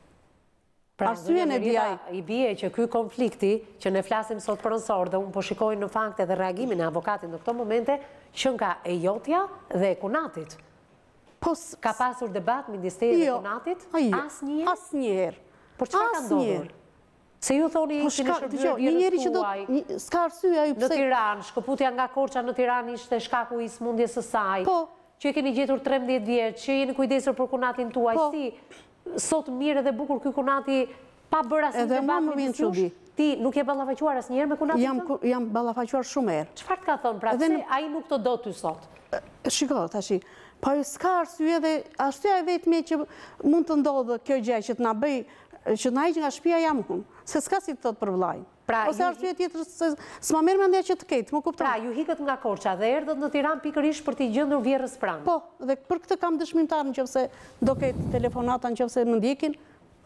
Arsyen e diaj. I bie që ky konflikti, që ne flasim sot për nësor, dhe unë po shikoj në fakte dhe reagimin e avokatit në këto momente, që nga e jotja dhe e Kunatit. Ka pasur debat midis teje dhe Kunatit? Asnjëherë?
Asnjëherë.
Por çfarë ka ndodhur? Se ju thoni që në shërbyer vjerës tuaj,
s'ka arsye ai
pse në Tiranë, shkëputja nga Korça në Tiranë ishte shkaku i smundjes së saj. Që e keni gjetur 13 vjet, që jeni kujdesur për Kunatin tuaj, si sot mirë dhe bukur ky Kunati pa bërë asnjë debat me jush. Ti nuk je ballafaquar asnjëherë me Kunatin?
Jam ballafaquar shumë herë.
Çfarë të ka thënë pra, pse ai nuk të do ty sot?
Shiko, tash, po s'ka arsye dhe arsyeja e vetme që mund të ndodhë kjo gjë që të na bëj që na hiq nga shtëpia jam unë, se s'ka si të thot për vllai. Ose arsye tjetër se s'ma merr mendja që të ketë, më kupton.
Pra, ju hikët nga Korça dhe erdhët në Tiranë pikërisht për t'i gjendur vjerrës pranë.
Po, dhe për këtë kam dëshmimtar nëse do ketë telefonata nëse më ndjekin.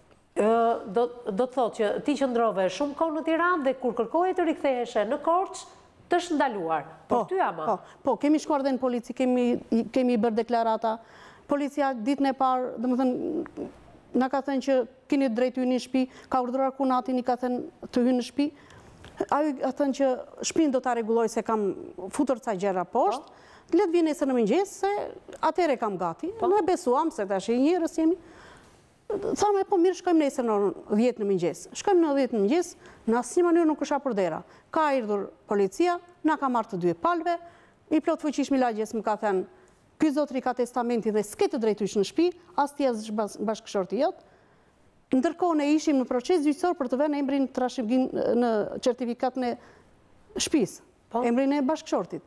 Do të thotë që ti qëndrove shumë kohë në Tiranë dhe kur kërkoje të riktheheshe në Korçë, të shëndaluar. Po, ty ama.
Po, kemi shkuar dhe në polici, kemi bërë deklarata. Policia ditën e parë, domethënë, na ka thënë që keni drejt hyni në shtëpi, ka urdhëruar Kunatin, i ka thënë të hynë në shtëpi. Ai ka thënë që shtëpinë do ta rregulloj se kam futur ca gjëra poshtë. Le të vinë nesër në mëngjes se atëherë kam gati. Ne besuam se tash njerëz jemi. Thamë po mirë, shkojmë nesër në 10 në mëngjes. Shkojmë në 10 në mëngjes, në asnjë mënyrë nuk është hapur dera. Ka ardhur policia, na ka marrë të dy palëve, i plot fuqishmi lagjes më ka thënë, ky zotri ka testamentin dhe s'ke të drejtë hysh në shtëpi, as ti as bashkëshorti jot. Ndërkohë ne ishim në proces gjyqësor për të vënë emrin trashëgim në certifikatën e shtëpisë, emrin e bashkëshortit.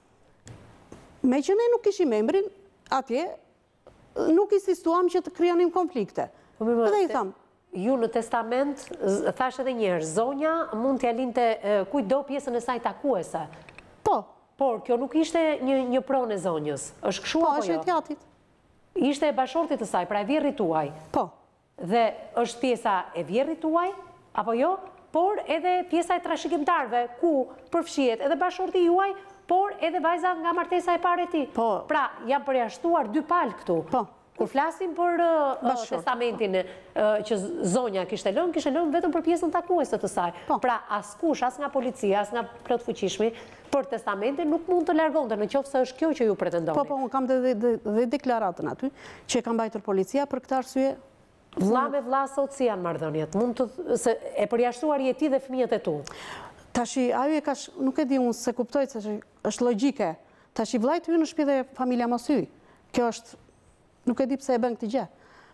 Me që ne nuk kishim emrin, atje nuk insistuam që të krijonim konflikte. Edhe i tham,
ju në testament thash edhe një herë, zonja mund t'ja linte kujdo pjesën e saj takuese.
Po.
Por kjo nuk ishte një pronë e zonjës. Është kështu apo jo?
Po, është e tjatit.
Ishte e bashortit të saj, pra e vjerrit tuaj.
Po.
Dhe është pjesa e vjerrit tuaj, apo jo? Por edhe pjesa e trashëgimtarëve, ku përfshihet edhe bashorti juaj, por edhe vajza nga martesa e parë e tij. Pra, janë përjashtuar dy palë këtu.
Po.
Kur flasim për testamentin që zonja kishte lënë vetëm për pjesën takuese të saj. Pra, askush, as nga policia, as nga plot fuqishmi, për testamentin nuk mund të largonte, në qoftë se është kjo që ju pretendoni.
Po, unë kam dhe deklaratën aty, që e kam mbajtur policia për këtë arsye.
Vlla me vlla sot si janë marrëdhëniet? Se e përjashtuar je ti dhe fëmijët e tu.
Tashi, ajo e ka, nuk e di unë se kuptoj, se është logjike. Tashi, vllai të hyj në shtëpi dhe familja mos hyj. Kjo është, nuk e di pse e bën këtë gjë.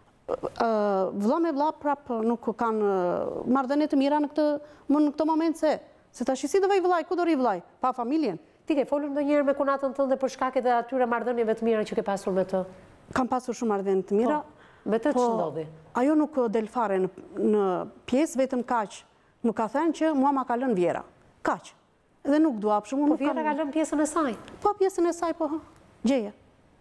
Vlla me vlla prap nuk kanë marrëdhënie të mira në këtë moment se tashi si do vaj vllai, ku do ri vllai, pa familjen.
Ti ke folur ndonjëherë me kunatën tënde për shkak edhe atyre marrëdhënieve të mira që ke pasur me të?
Kam pasur shumë marrëdhënie të mira.
Me të ç'ndodhi?
Ajo nuk del fare në pjesë, vetëm kaq. Nuk ka thënë që mua ma ka lënë vjera. Kaq. Dhe nuk dua për shkakun.
Po vjera ka lënë pjesën e saj.
Po pjesën e saj, po. Gjeje.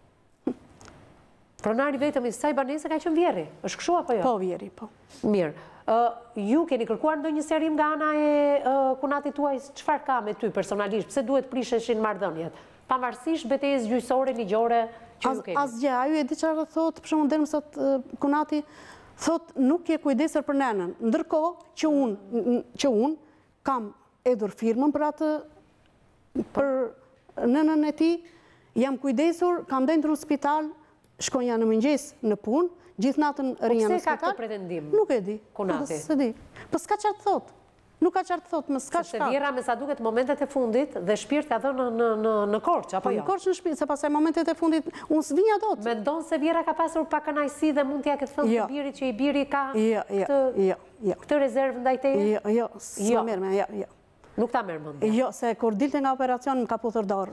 Pronari vetëm i saj banese ka qenë vjerri. Është kështu apo jo?
Po vjerri, po.
Mirë. Ju keni kërkuar ndonjë serim nga ana e kunatit tuaj, çfarë ka me ty personalisht? Pse duhet prisheshin marrëdhëniet? Pavarësisht betejës gjyqësore ligjore që ju keni.
Asgjë, ajo e di çfarë thotë, për shembull deri sot kunati thot nuk je kujdesur për nënën, ndërkohë që unë kam edhur firmën për atë, për nënën e tij, jam kujdesur, kam dhënë në spital, shkonja në mëngjes në punë, gjithë natën rinja në
spital. Pse ka këtë pretendim?
Nuk e di.
Konati.
Po s'ka qartë thot. Nuk ka qartë thot, më s'ka shka.
Se Vjera me sa duket momentet e fundit dhe shpirt ka dhënë në Korç, apo jo?
Në Korç në shpirt, se pasaj momentet e fundit unë s'vinja do të.
Mendon se Vjera ka pasur pak kënaqësi dhe mund t'ja këtë thënë të birit që i biri ka këtë rezervë ndaj teje?
Jo, s'ma merë me, jo.
Nuk ta merë mendja?
Jo, se kur dilte nga operacion më ka puthur dorë.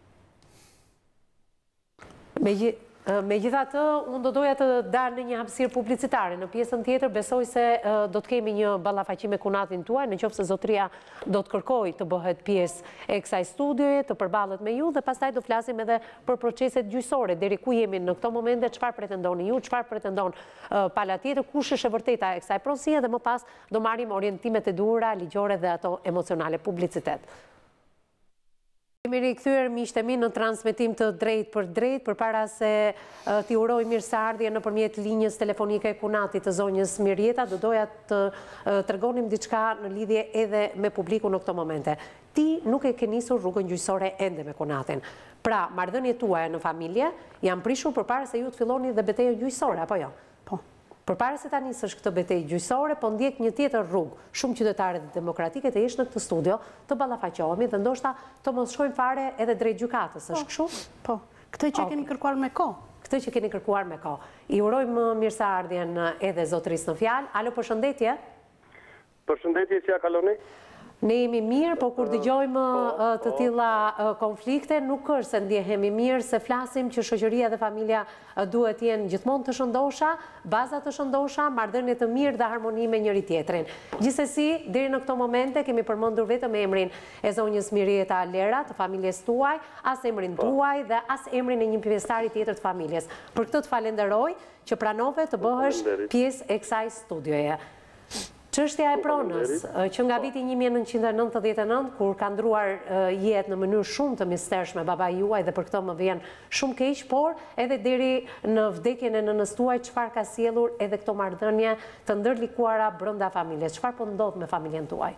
Megjithatë, unë do doja të dalë në një hapësirë publicitare. Në pjesën tjetër, besoj se do të kemi një ballafaqim me kunatin tuaj, në qoftë se zotria do të kërkoj të bëhet pjesë e kësaj studioje, të përballet me ju, dhe pastaj do flasim edhe për proceset gjyqësore, deri ku jemi në këto momente, çfarë pretendoni ju, çfarë pretendon pala tjetër, kush është e vërteta e kësaj pronësie, dhe më pas do marrim orientimet e duhura, ligjore dhe ato emocionale. Publicitet. Kemi rikthyer miqtë mi në transmetim të drejt për drejt, përpara se t'i uroj mirëseardhje nëpërmjet linjës telefonike e kunatit të zonjës Mirjeta, do doja të tregonim diçka në lidhje edhe me publikun në këto momente. Ti nuk e ke nisur rrugën gjyqësore ende me kunatin. Pra, marrëdhëniet tuaja në familje janë prishur përpara se ju të filloni dhe betejën gjyqësore, apo jo?
Po.
Përpara se ta nisësh këtë betejë gjyqësore, po ndjek një tjetër rrugë. Shumë qytetarë demokratike të jesh në këtë studio, të ballafaqohemi dhe ndoshta të mos shkojmë fare edhe drejt gjykatës, është kështu?
Po. Këtë që keni kërkuar me kohë.
Këtë që keni kërkuar me kohë. I urojmë mirëseardhjen edhe zotërisë në fjalë. Alo, përshëndetje.
Përshëndetje, si ja kaloni?
Ne jemi mirë, po kur dëgjojmë të tilla konflikte, nuk është se ndjehemi mirë, se flasim që shoqëria dhe familja duhet jenë gjithmonë të shëndosha, baza të shëndosha, marrëdhënie të mirë dhe harmoni me njëri tjetrin. Gjithsesi, deri në këto momente kemi përmendur vetëm emrin e zonjës Mirjeta Lera, të familjes tuaj, as emrin tuaj dhe as emrin e një pjesëtari tjetër të familjes. Për këtë të falenderoj që pranove të bëhesh pjesë e kësaj studioje. Çështja e pronës, që nga viti 1999, kur ka ndruar jetë në mënyrë shumë të mistershme babai juaj dhe për këtë më vjen shumë keq, por edhe deri në vdekjen e nënës tuaj, çfarë ka sjellur edhe këto marrëdhënie të ndërlikuara brenda familjes? Çfarë po ndodh me familjen tuaj?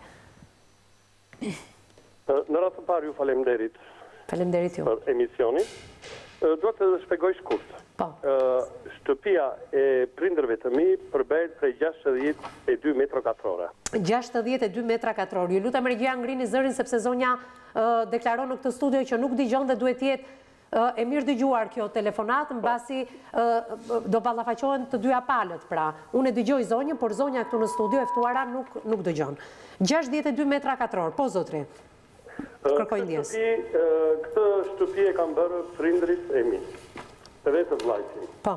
Në radhë të parë ju faleminderit.
Faleminderit ju.
Për emisionin. Duhet të shpjegoj shkurt.
Po.
Shtëpia e prindërve të mi përbëhet prej 62 metra katrore.
62 metra katror. Ju lutem regjia ngrini zërin sepse zonja deklaron në këtë studio që nuk dëgjon dhe duhet jetë e mirë dëgjuar kjo telefonat, mbasi do ballafaqohen të dyja palët. Pra, unë e dëgjoj zonjën, por zonja këtu në studio e ftuara nuk dëgjon. 62 metra katror. Po zotri. Kërkoj ndjes.
Këtë shtëpi e kam bërë prindrit e mi. Edhe të vllajti.
Po.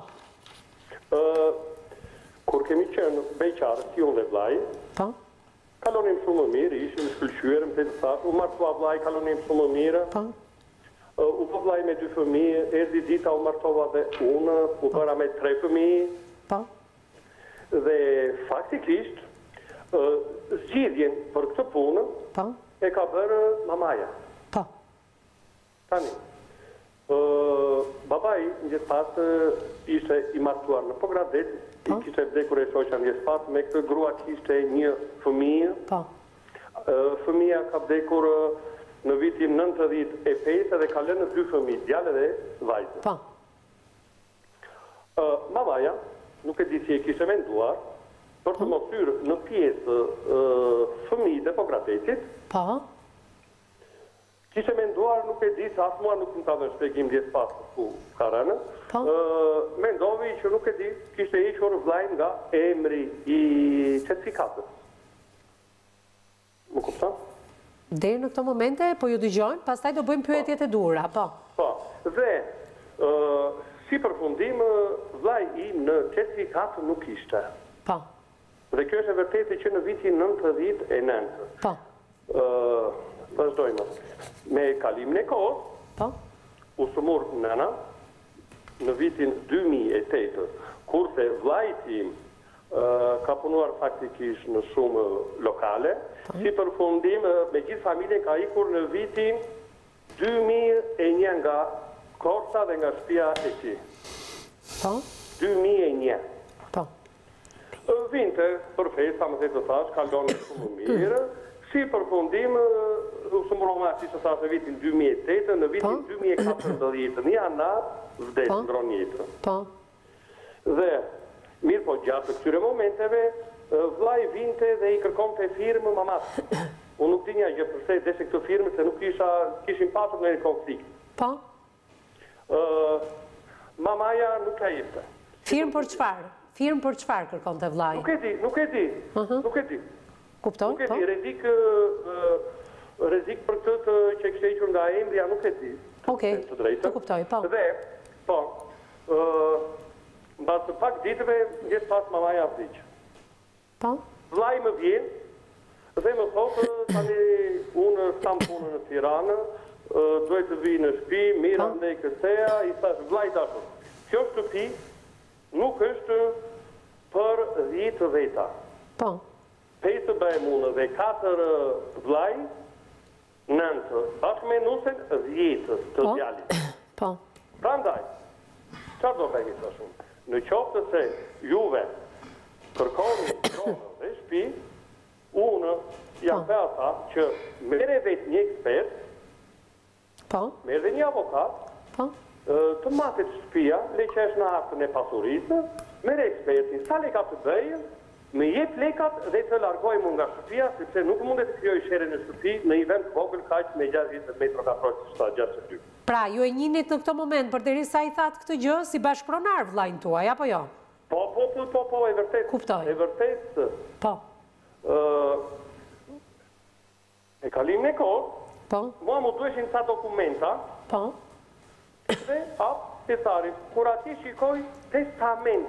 Kur kemi qenë beqarë, si unë dhe vllai,
po,
kalonim shumë më mirë, ishim shkëlqyer me të saktë, u martua vllai, kalonim shumë më mirë.
Po.
U bë vllai me 2 fëmijë, erdhi dita u martova dhe unë, u bëra me 3 fëmijë.
Po.
Dhe faktikisht zgjidhjen për këtë punë,
po,
e ka bërë mamaja.
Po.
Tani, babai në gjithë pas ishte i martuar në Pogradet, i kishte vdekur e shoqja në gjithë pas, me këtë grua kishte një fëmijë.
Po.
Fëmija ka vdekur në vitin 95 dhe ka lënë 2 fëmijë, djalë dhe vajzë.
Po.
Mamaja, nuk e di si e kishte menduar, për të mos hyrë në pjesë fëmijët e Pogradetit.
Po.
Kishte menduar, nuk e di, sa asë mua nuk më ka dhe shpjegim djesë pasë ku ka rënë. Mendovi që nuk e di, kishte hequr vllajin nga emri i certifikatës. Më kupton?
Deri në këto momente, po ju dëgjojmë, pastaj do bëjmë pyetjet e duhura, po.
Po, dhe si përfundim, vllai im në certifikatë nuk ishte.
Po. Dhe
kjo është e vërtetë që në vitin 99.
Po.
Vazhdojmë. Me kalimin e kohës,
po,
u sëmur nëna në vitin 2008, kurse vllai tim ka punuar faktikisht në shumë lokale, si përfundim me gjithë familjen ka ikur në vitin 2001 nga Korça dhe nga shtëpia e tij.
Po.
2001.
Po.
Vinte për festa, më të thash, kalon shumë mirë. Si Si përfundim, së mëroma si që thashe vitin 2008, në vitin 2014, një anat vdes ndron jetër. Dhe, mirë po gjatë të këtyre momenteve, vllai vinte dhe i kërkom të firmë mamat. Unë nuk dinja gjë përse deshe këtë firmë, se nuk kishin pasur në një konflikt. Mamaja nuk ka jepte.
Firmë për çfarë? Firmë për çfarë kërkom të vllai?
Nuk e di.
Kuptoj,
nuk e di, rezik për këtë që kështë hequr nga emrja, nuk e di.
Okej, të kuptoj, po.
Dhe, po, mbas pak ditëve, njës pas mamaja vdiq.
Po?
Vllai më vjen, dhe më thotë, tani unë sam punë në Tiranë, duhet të vi në shtëpi, mira ndaj këseja, i thash, vllai dashur, kjo shtëpi nuk është për 10 veta.
Po.
5 bëjmunë dhe 4 vllaj, 9, bashkë me nusen 10 të djalit.
Po.
Prandaj, çfarë do bëjmë të shumë? Në qoftë se juve kërkoni dronë dhe shtëpi, unë jam për ata që mere vetë një ekspert, mere dhe një avokat, të matet shtëpia, leqesh në aktën e pasurisë, mere ekspertin, sa leka të bëjë, me jetë lekat dhe të largojmë nga shtëpia, sepse nuk mundet të krijoj shere në shtëpi në një vend vogël kaq me 60 metra katror që sa 62.
Pra, ju e njinit në këto moment, përderisa i thatë këtë gjë si bashkëpronar vllajin tuaj, apo jo?
Po, e vërtet.
Kuptoj.
E vërtet.
Po.
E kalim në kohë,
po.
Mua mu duheshin ca dokumenta,
po.
Dhe apë pjetarit, kur ati shikoj testament.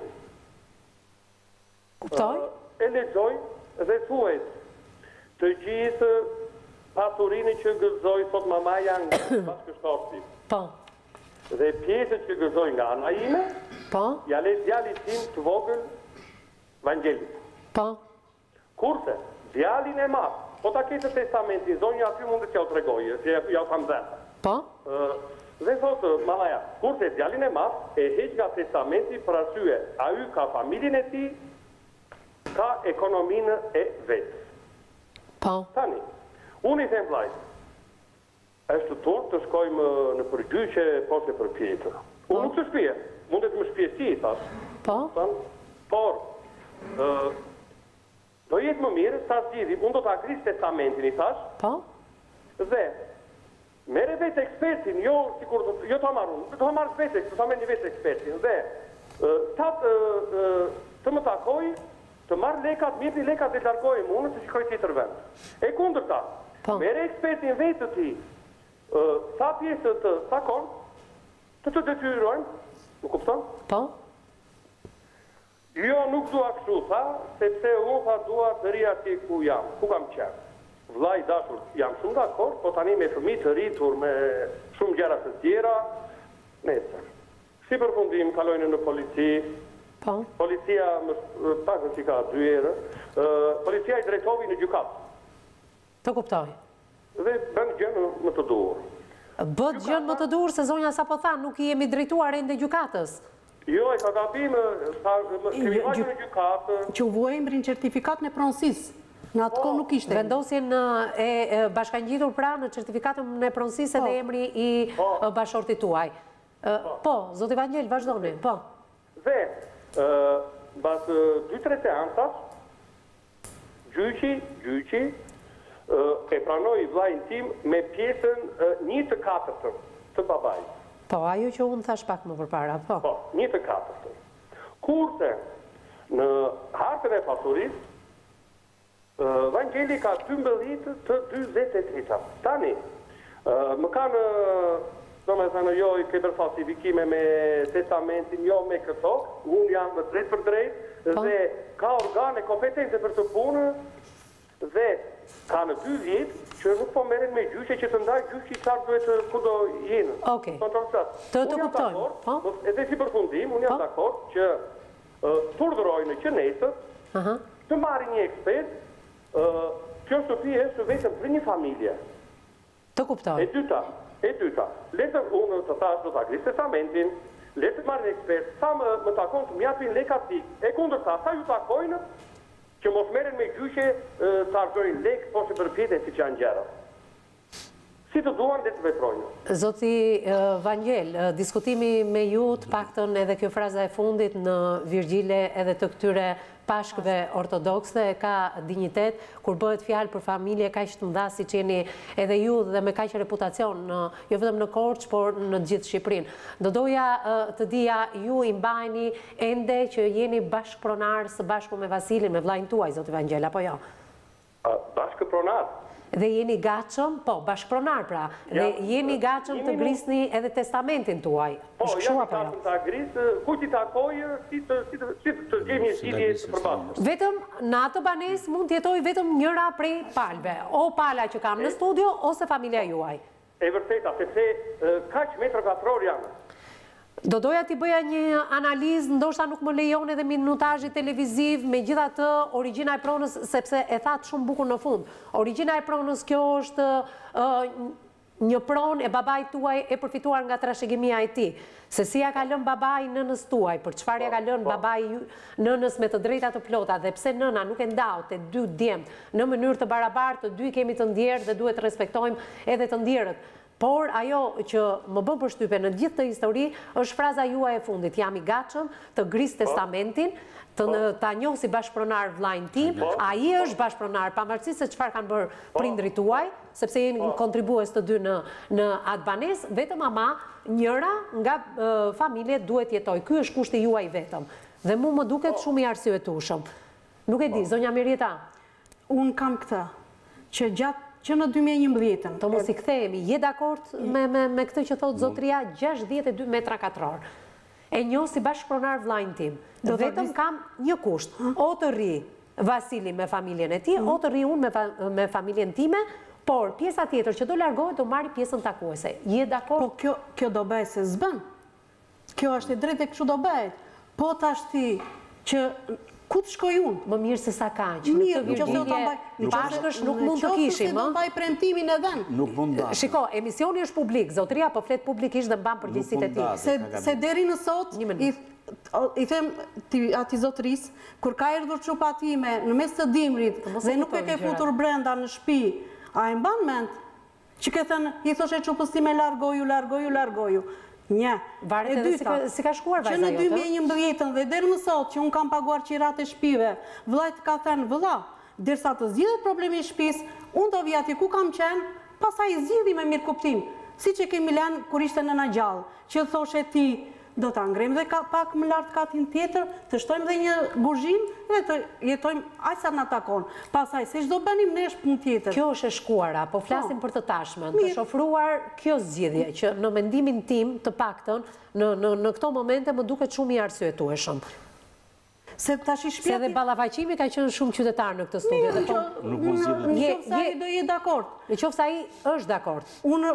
Kuptoj?
E lexoj dhe thuet të gjithë pasurinë që gëzoj sot mamaja nga bashkështorti.
Po.
Dhe pjesët që gëzoj nga ana ime, ja le djalit tim të vogël Vangelit.
Po.
Kurse, djalin e madh, po ta ketë testamentin, zonja aty mund të ja u tregojë, se ja u kam dhënë.
Po.
Dhe thotë mamaja, kurse djalin e madh e heq nga testamenti për arsye, ai ka familjen e tij, ka ekonominë e vetë.
Po.
Tani, unë i them vllajt, është turp të shkojmë në përgjyqje poshtë për pjetër. Unë nuk të shpije, mundet më shpjesi, thash.
Po.
Por, do jetë më mirë, sa zgjidhim, unë do të akris testamentin, i thash.
Po.
Dhe, mere vetë ekspertin, jo të marrë unë, të marrë vetë, testamentin vetë ekspertin. Dhe, të më takoj, të marrë lekat, mirë një lekat dhe largojmë unë të shikoj tjetër vend. E kundër ta, mere ekspertin vetë të ti, sa pjesët të sakon, të detyrojmë, nuk kupton?
Po.
Jo, nuk dua kështu, tha, sepse unë tha dua të ri ati ku jam, ku kam qenë. Vllai dashur, jam shumë dakord, po tani me fëmijë të rritur, me shumë gjëra të tjera, nesër. Si përfundim, kalojnë në polici. Policia, pakën që ka 2 herë, policia i drejtovi në gjykatë.
Të kuptoj.
Dhe bënë gjënë më të duhur.
Bët gjënë më të duhur, se zonja sa po thanë, nuk i jemi drejtuar ende gjykatës.
Jo, e ka gabim, kemi vajtë në gjykatë.
Që u vuaj emrin certifikat në pronsis, në atë kohë nuk ishte.
Vendosjen e bashkangjitur pra në certifikatën në pronsis edhe emri i bashortit tuaj. Po, zoti Vangel, vazhdoni, po.
Dhe, bas 2-3 seansas, gjyqi e pranoi vllajin tim me pjesën 1/4 të babait.
Po, ajo që unë thash pak më përpara, po.
Po, 1/4. Kurse, në hartën e pasurisë, Vangeli ka 12 të 28. Tani, më kanë, do me thënë, jo i këtë falsifikime me testamentin, jo me këto, unë jam drejt për drejt, dhe ka organe kompetente për të punë, dhe ka në 2 vjetë që nuk po meren me gjyqe që të ndaj gjyqe qarë duhet ku do jenë.
Oke, të kuptojmë.
Edhe si përfundim, unë jam dakord që të urdhërojnë që nesër të marri një ekspert, kjo shtëpi është vetëm për një familje.
Të kuptojmë.
E dyta, letër unë të thash do të akris testamentin, letër marri një ekspert, sa më takon të mjapin lekat tik, e kundër ta, sa ju takojnë, që mos meren me gjyqe të argojnë lek, po që përpjete si që janë gjera. Si të duan dhe të veprojnë.
Zoti Vangjel, diskutimi me ju të paktën edhe kjo fraza e fundit në Virgjile edhe të këtyre pashkëve ortodokse ka dignitet, kur bëhet fjalë për familje kaq të mëdha si që jeni edhe ju dhe me kaq reputacion, jo vetëm në Korçë, por në gjithë Shqipërinë. Do doja të dija, ju i mbajni ende që jeni bashkëpronar së bashku me Vasilin, me vllajën tuaj, zoti Vangjel, apo jo?
Bashkëpronar?
Dhe jeni gatshëm, po, bashkëpronar pra, dhe jeni gatshëm të grisni edhe testamentin tuaj.
Po, jam i gatshëm të grisë, ku ti takojë, si të gjemi zgjidhje të përbashkët.
Vetëm në atë banesë mund të jetojë vetëm njëra prej palëve, o pala që kam në studio, ose familja juaj.
E vërteta, sepse kaq metër katror janë.
Do doja t'i bëja një analizë, ndoshta nuk më lejon edhe minutazhi televiziv, me gjitha të origjina e pronës, sepse e thatë shumë bukur në fund. Origjina e pronës, kjo është një pronë e babait tuaj e përfituar nga trashëgimia e tij. Se si ja ka lënë babai nënës tuaj, për çfarë ja ka lënë babai nënës me të drejta të plota, dhe pse nëna nuk e ndau te dy djemt në mënyrë të barabartë, të dy kemi të ndjerë dhe duhet të respektojmë edhe të ndjerët. Por ajo që më bën përshtypje në gjithë të histori është fraza juaj e fundit. Jam i gatshëm të gris testamentin, ta njoh si bashkëpronar vllajën tim, ai është bashkëpronar pavarësisht se çfarë kanë bërë prindrit tuaj, sepse jeni kontribues të dy në atë banesë, vetëm ama njëra nga familjet duhet jetoj. Ky është kushti juaj vetëm. Dhe mu më duket shumë i arsyetueshëm. Nuk e di, zonja Mirieta.
Un kam këtë që në 2011-ën.
Të mos i kthehemi, je dakord me këtë që thotë zotria 62 metra katror. E njoh si bashkëpronar vllajën tim. Vetëm kam një kusht, o të rri Vasili me familjen e tij, o të rri unë me familjen time, por pjesa tjetër që do largohet do marri pjesën takuese. Je dakord?
Po kjo do bëhet se s'bën. Kjo është e drejtë e kështu do bëhet. Po tash ti që ku të shkoj unë?
Më mirë se sa kaq.
Mirë,
bashkësh nuk mund të kishim.
Nëse do mbaj premtimin e dhënë.
Nuk mund da.
Shiko, emisioni është publik, zotria po flet publikisht dhe mban përgjegjësitë e tij.
Se deri në sot i them ati zotris, kur ka erdhur çupa time në mes të dimrit dhe nuk e ke futur brenda në shtëpi, a e mban mend që ke thënë, i thoshe çupës time largoju. Një.
Varet edhe si ka shkuar vajza jote?
Që në 2011 dhe deri më sot që unë kam paguar qirat e shtëpive, vllajt ka thënë, vëlla, derisa të zgjidhet problemi i shtëpisë, unë do vi atje ku kam qenë, pastaj zgjidhi me mirëkuptim. Siç e kemi lënë kur ishte nëna gjallë, që thoshe ti, do ta ngrem dhe pak më lart katin tjetër, të shtojmë dhe një guzhinë dhe të jetojmë aq sa na takon. Pastaj se çdo bënim nesh punë tjetër.
Kjo është e shkuara, po flasim për të tashmen, të shofruar kjo zgjidhje që në mendimin tim, të paktën, në këto momente më duket shumë i arsyetueshëm.
Se tash i shpjeti...
Se dhe ballafaqimi ka qenë shumë qytetar në këtë studio.
Nuk mund zgjidhet. Nëse ai do jetë dakord.
Nëse ai është dakord.
Unë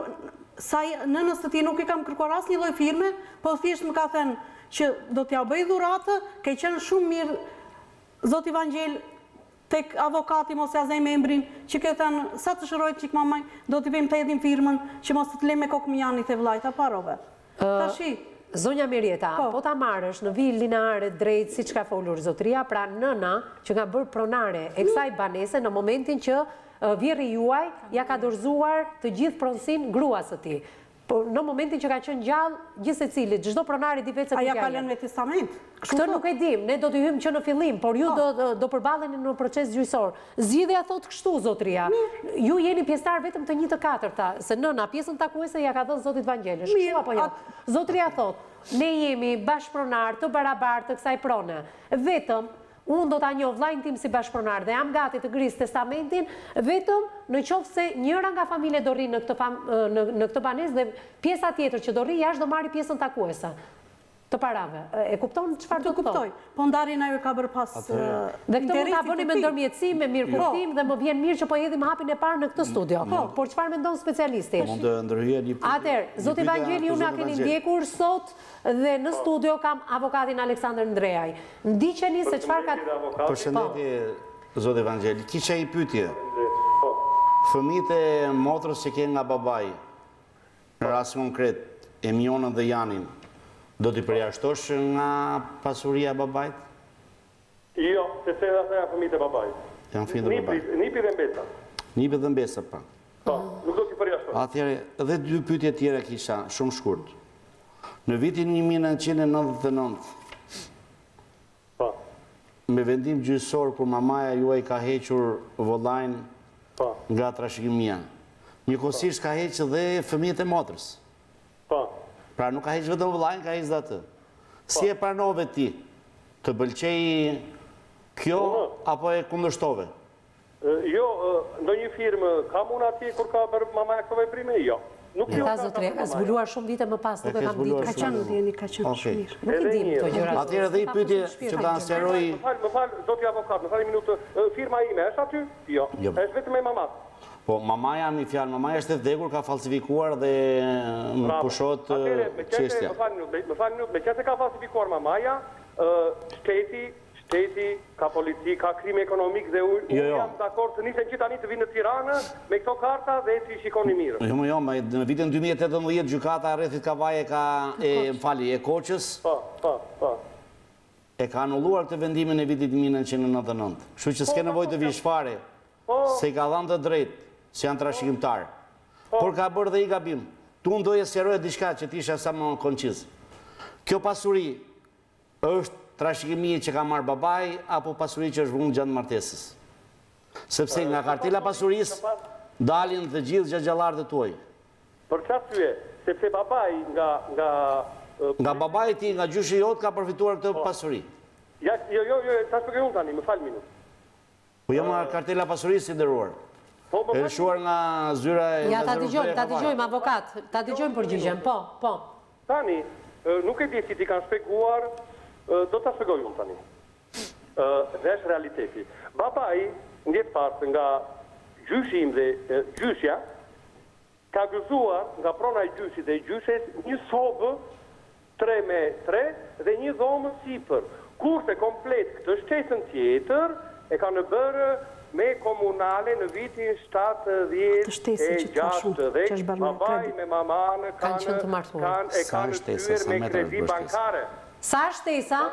nënës të ti nuk i kam kërkuar asnjë lloj firme, po thjesht më ka thënë që do t'ja bëj dhuratë, ke qenë shumë mirë zoti Vangjel tek avokati mos ja zej membrin, që ke thënë sa të shërojt çik mamaj, do t'i bëjmë të hedhim firmën, që mos të lejmë me kokë mjanit e vllajt, a parove. Tashi
Zonja Mirieta, po ta marrësh në vijë lineare drejt siç ka folur zotria, pra nëna që ka bërë pronare e kësaj banese në momentin që vjerri juaj ja ka dorëzuar të gjithë pronësinë gruas së tij. Por në momentin që ka qenë gjallë, gjithsecili, çdo pronari di vetë se ku
ja ka lënë me testament.
Këtë nuk e dim, ne do të hyjmë që në fillim, por ju do përballeni në proces gjyqësor. Zgjidhja thotë kështu zotria. Ju jeni pjesëtar vetëm të 1/4, se nëna pjesën takuese ja ka dhënë zotit Vangjel. Kështu apo jo? Zotria thotë, ne jemi bashkëpronar të barabartë të kësaj prone. Vetëm unë do ta njoh vllajën tim si bashkëpronar dhe jam gati të gris testamentin vetëm në qoftë se njëra nga familje do rri në këtë banesë dhe pjesa tjetër që do rri jashtë do marri pjesën takuese të parave. E kupton çfarë do të thotë?
Po ndarjen ajo ka bërë pas.
Dhe këtë mund ta bëni me ndërmjetësim, me mirëkuptim dhe më vjen mirë që po hedhim hapin e parë në këtë studio. Por çfarë mendon specialisti?
Mund të ndërhyjë një pyetje.
Atëherë, zoti Vangjeli, ju na keni ndjekur sot dhe në studio kam avokatin Aleksandër Ndreaj. Ndiqeni se çfarë ka.
Përshëndetje, zoti Vangjeli. Kisha një pyetje. Fëmijët e motrës që ke nga babai, në rast konkret, Emionën dhe Janin, do t'i përjashtosh nga pasuria babait?
Jo, se ata janë fëmijët e babait.
Janë fëmijët e babait.
Nipi dhe mbesa.
Nipi dhe mbesa, pa.
Po, nuk do t'i përjashtoj.
Atëherë, edhe dy pyetje tjera kisha, shumë shkurt. Në vitin 1999, me vendim gjyqësor kur mamaja juaj ka hequr vëllain nga trashëgimia, njëkohësisht ka heqë dhe fëmijët e motrës. Pra nuk ka heqë vetëm vëllain, ka heqë dhe atë. Si e pranove ti? Të pëlqej kjo apo e kundërshtove?
Jo, ndo një firmë, kam unë ati kur ka bërë mamaja këto veprime? Jo.
Ka zbuluar shumë vite më pas, nuk e kam ditë.
Ka qenë djeni, ka qenë shmirë.
Nuk i dim të gjërat.
Atëherë dhe i pyetje që ta nseroj...
Më falë, zoti avokat, më falë një minutë, firma ime është aty? Jo. është vetëm e mamat.
Po, mamaja, mi fjalë, mamaja është e vdekur, ka falsifikuar dhe më pushot qështja.
Më falë një, me qëse ka falsifikuar mamaja, shteti, ka polici, ka krim ekonomik dhe unë jam dakord të nisen që tani të vinë në Tiranë me këto karta dhe si shikoni mirë.
Jo, në vitin 2018 gjykata rrethit Kavaje e Koqës e ka anulluar këtë vendimin e vitit 1999. Kështu që s'ke nevojë të vish fare, se i ka dhënë të drejtë, se janë trashëgimtarë. Por ka bërë dhe i gabim. Tu ndoje sqaroje diçka që t'isha sa më konqiz. Kjo pasuri është trashëgimi që ka marrë babai apo pasuri që është vënë gjatë martesës? Sepse nga kartela pasurisë dalin të gjithë gjagjallarët e tuaj.
Për çfarë arsye? Sepse babai
nga babai ti, nga gjyshi jot ka përfituar këtë pasuri.
Jo, ta shpjegoj unë tani, më fal minutë.
Po jo nga kartela pasurisë i nderuar. E lëshuar nga zyra e...
Ja, ta dëgjojmë, avokat, ta dëgjojmë përgjigjen, po.
Tani, nuk e di si ti kanë shpjeguar, do ta shpjegoj unë tani. Dhe është realiteti. Babai, ndjetë partë nga gjyshim dhe gjyshja, ka gëzuar nga prona e gjyshit dhe gjyshes një sobë 3x3 dhe një dhomë sipër. Kurse komplet këtë shtesën tjetër e ka në bërë me komunale në vitin 76 dhe babai me mamanë kanë shtyr me kredi bankare.
Sa shtesa?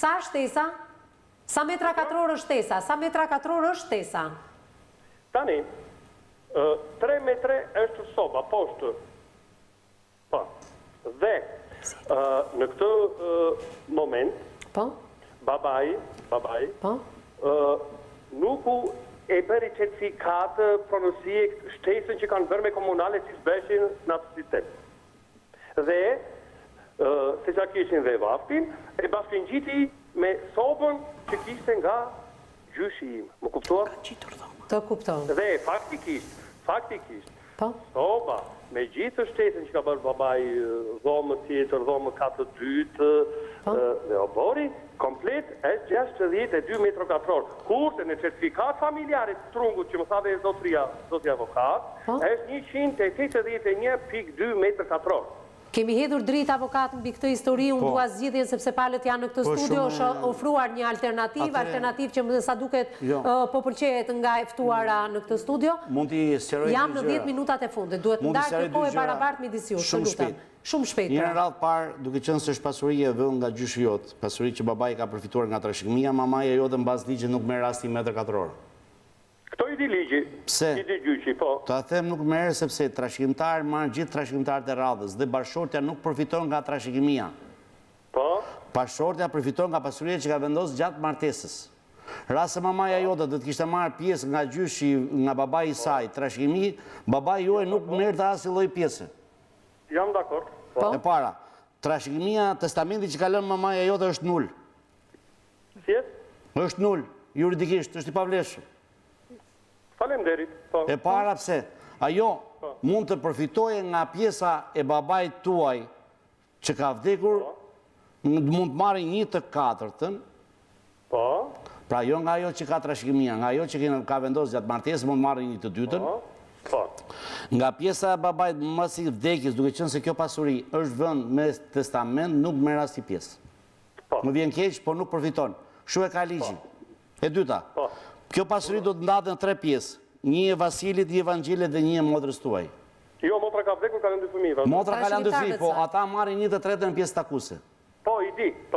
Sa metra katror është shtesa? Sa metra katror është shtesa?
Tani, 3x3 është soba, poshtë. Dhe në këtë moment, babai nuk e bëri certifikat pronësie shtesën që kanë bërë me komunale si s'beshin në atë sistem. Dhe, se që kishin dhe vaftin, e bashkin gjiti me sobën që kishte nga gjyshi im. Më kuptuar?
Të kuptohen.
Dhe faktikisht, soba me gjithë shtesën që ka bërë babai dhomë tjetër, dhomë 4-2 dhe obori, komplet është 62 metrë katror. Kurse në certifikat familjarit trungut që më tha dhe zotri avokat, është 181.2 metrë katror.
Kemi hedhur dritë avokat në këtë histori, unë dua zgjidhjen sepse palët janë në këtë studio, është ofruar një alternativ që më sa duket po pëlqejet nga e ftuara në këtë studio. Jam në 10 minutat e fundit, duhet të ndarë të kohë e barabartë midis jush, të lutem. Shumë shpejt.
Një radhë parë, duke qenë se është pasuri e vënë nga gjyshi jot, pasuri që babai ka përfituar nga trashëgimia, mamaja jote mbas ligjit nuk merr as 1 metër katror.
Këto i di ligji.
Pse?
I di gjyqi, po.
Ta them nuk merr sepse trashëgimtar marrin gjithë trashëgimtarët e radhës dhe bashortja nuk përfiton nga trashëgimia.
Po.
Bashortja përfiton nga pasuria që ka vendosur gjatë martesës. Rase mamaja jote do të kishte marrë pjesë nga gjyshi, nga babai i saj, trashëgimi, babai juaj nuk merrte as lloj pjese.
Jam dakord.
E para, trashëgimia, testamenti që ka lënë mamaja jote është nul.
Si?
Është nul, juridikisht, është i pavlefshëm.
Faleminderit.
E para pse? Ajo mund të përfitoje nga pjesa e babait tuaj që ka vdekur, mund të marrë 1/4.
Po.
Pra jo nga ajo që ka trashëgimia, nga ajo që ka vendosur gjatë martesës mund të marrë 1/2.
Po.
Nga pjesa e babait mbas i vdekjes, duke qenë se kjo pasuri është vënë me testament, nuk merr as një pjesë. Më vjen keq, por nuk përfiton. Kështu e ka ligji. E dyta. Kjo pasuri do të ndahet në 3 pjesë. Një e Vasilit, një e Evangjelit dhe një e motrës tuaj.
Jo, motra ka vdekur, ka lënë 2 fëmijë.
Motra ka lënë 2 fëmijë, po ata marrin 1/3 në pjesë takuese.
Po, i di, po.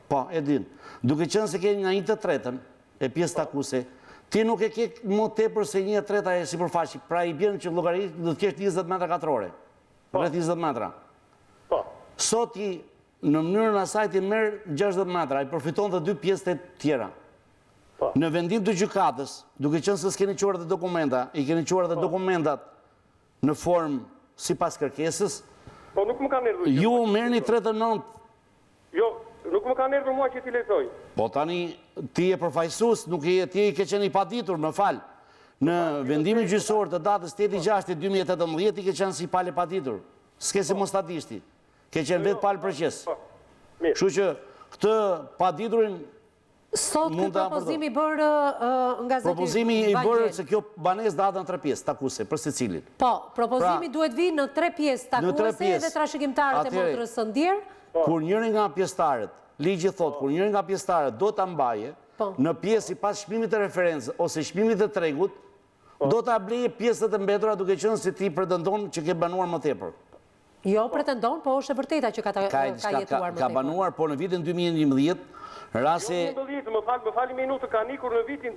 Po, e din. Duke qenë se ke nga 1/3 e pjesë takuse, ti nuk e ke më tepër se 1/3 e sipërfaqe, pra i bjen që llogarit do të kesh 20 metra katrore. Rreth 20 metra.
Po.
Sot ti në mënyrën asaj ti merr 60 metra, i përfiton të dy pjesët e tjera. Në vendim të gjykatës, duke qenë se s'keni quar dhe dokumenta, i keni quar dhe dokumentat në formë sipas kërkesës,
po nuk më kanë erdhur.
Ju merrni 39.
Jo, nuk më kanë erdhur mua që ti lexoj.
Po tani ti je përfaqësues, nuk je ti ke qenë i paditur, më fal. Në vendimin gjyqësor të datës 8/6/2018 ti ke qenë si palë paditur. S'ke si mos ta dishti. Ke qenë vetë palë proces. Kështu që këtë paditurin
sot ky propozim i bërë nga zoti
propozimi i bërë se kjo banesë datën 3 pjesë takuse për secilin.
Po, propozimi duhet vi në 3 pjesë takuese dhe trashëgimtarët e motrës së ndjerë.
Kur njëri nga pjesëtarët, ligji thotë, kur njëri nga pjesëtarët do ta mbaje në pjesë sipas shpimit të referencës ose shpimit të tregut, do ta bleje pjesët e mbetura duke qenë se ti pretendon që ke banuar më tepër.
Jo, pretendon, po është e vërteta që ka jetuar më tepër.
Ka banuar, por në vitin 2011 rase...
Më fali minutë, ka nikur në vitin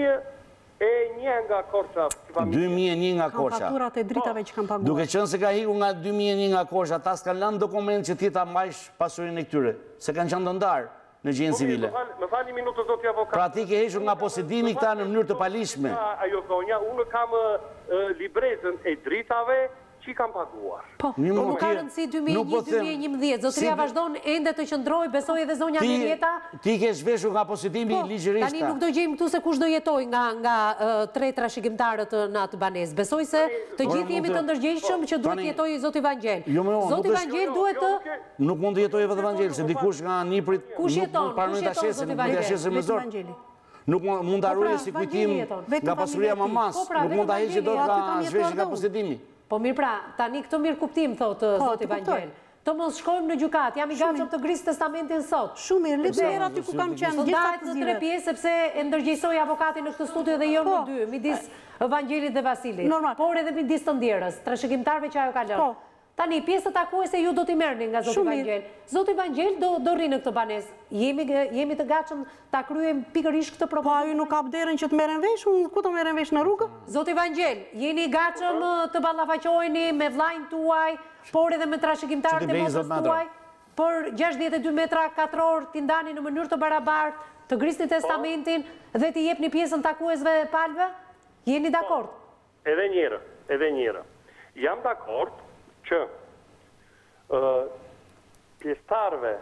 2001 nga Korça.
2001 nga Korça.
Kam faturat e dritave që kam paguar.
Duke qenë se ka hikur nga 2001 nga Korça, ata s'kan lënë dokument që ti ta mbajsh pasurinë e këtyre, se kanë qenë të ndarë në gjendje civile.
Më fali minutë, zoti avokat.
Pra ti ke hequr nga posedimi këta në mënyrë të palishme.
Ajo zonja, unë kam librezën e dritave që kam paguar.
Po, nuk ka rëndësi 2001-2011, zotëria vazhdon ende të qëndroj, besoj edhe zonja Mirjeta.
Ti ke zhveshur nga posedimi ligjërisht.
Tani nuk do gjejmë këtu se kush do jetoj nga 3 trashëgimtarët në atë banesë. Besoj se të gjithë jemi të ndërgjegjshëm që duhet jetoj zoti Vangjel. Zoti Vangjel duhet të...
Nuk mund të jetoj vetë Vangjel, se dikush nga Niprit
nuk mund të
ashesin më zor. Nuk mund të arruje si kujtim nga pasuria mamas, nuk mund të heqë do nga zhveshje nga posedimi.
Po mirë pra, tani këtë mirë kuptim, thotë zoti Vangjel. Të mos shkojmë në gjykat, jam i gatshëm të grisë testamentin sot.
Shumë mirë, letëra aty ku kam qenë
gjithë të 3 pjesë, sepse e ndërgjegjsoj avokatin në këtë studio dhe jo në 2, midis Vangjelit dhe Vasilit. Por edhe midis të ndjerës, trashëgimtarëve që ajo ka lënë. Tani, pjesët takuese ju do t'i merrni nga zoti Vangjel. Zoti Vangjel do rri në këtë banesë. Jemi të gatshëm ta kryejmë pikërisht këtë propozim.
Po ajo nuk ka vlerën që të merren vesh, ku të merren vesh në rrugë?
Zoti Vangjel, jeni i gatshëm të ballafaqoheni me vllajën tuaj, por edhe me trashëgimtarët e motrës tuaj, por 62 metra katror t'i ndani në mënyrë të barabartë, të grisni testamentin dhe t'i jepni pjesën takuesve palëve? Jeni dakord?
Edhe njëra. Jam dakord që pjesëtarëve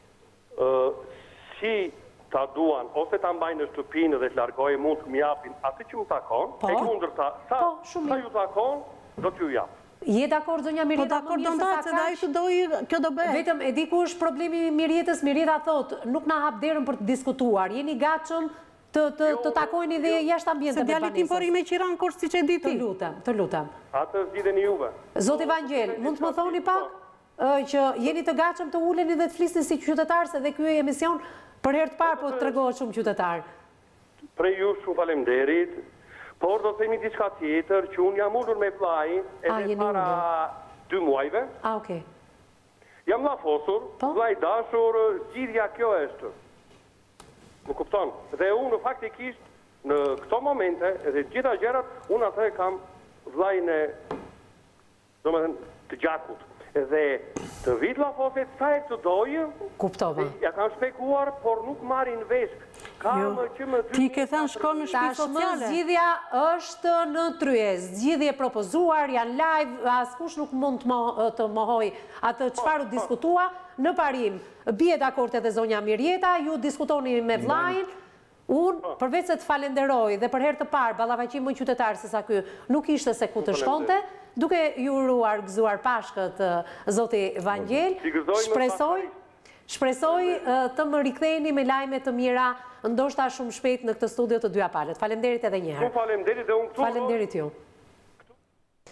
si ta duan, ose ta mbajnë në shtëpinë dhe të largohej mund të m'japin atë që më takon, e kundërta, sa ju takon, do t'ju jap.
Je dakord zonja Mirjeta?
Po dakord do ndatë, se da i të dojë, kjo do bëhe.
Vetëm, e di ku është problemi Mirjetës, Mirjeta thotë, nuk na hap derën për të diskutuar, jeni gatshëm të takojni dhe jashtë ambienteve të banesës.
Se djalitin për i me qiran kërës si që e diti.
Të lutem.
Atë zgjidheni juve.
Zoti Vangjel, mund të më thoni pak që jeni të gatshëm të uleni dhe të flisni si qytetar, se dhe ky emision për herë të parë po të tregohet shumë qytetar.
Prej ju shumë faleminderit, por do të themi diçka tjetër që unë jam ulur me vllai edhe para 2 muajve.
Okej.
Jam lafosur, vllai dashur, zgjidhja kjo është. Më kupton? Dhe unë faktikisht në këto momente dhe gjitha gjërat, unë atë kam vllajën e domethënë të gjakut. Dhe të vit lafoset sa e të dojë,
kuptova.
Ja kam shpjeguar, por nuk marrin vesh.
Ti ke thënë shkon në shtëpi sociale.
Zgjidhja është në tryezë, zgjidhje propozuar, janë live, askush nuk mund të mohoj atë çfarë u diskutua në parim. Bie dakord edhe zonja Mirjeta, ju diskutoni me vllajin. Unë, përveç se të falenderoj dhe për herë të parë, ballafaqim më qytetar se sa ky, nuk ishte se ku të shkonte, duke ju uruar gëzuar pashkët zoti Vangjel, shpresoj të më riktheheni me lajme të mira, ndoshta shumë shpejt në këtë studio të Dyja Palët. Faleminderit edhe një herë.
Faleminderit dhe unë këtu.
Faleminderit ju.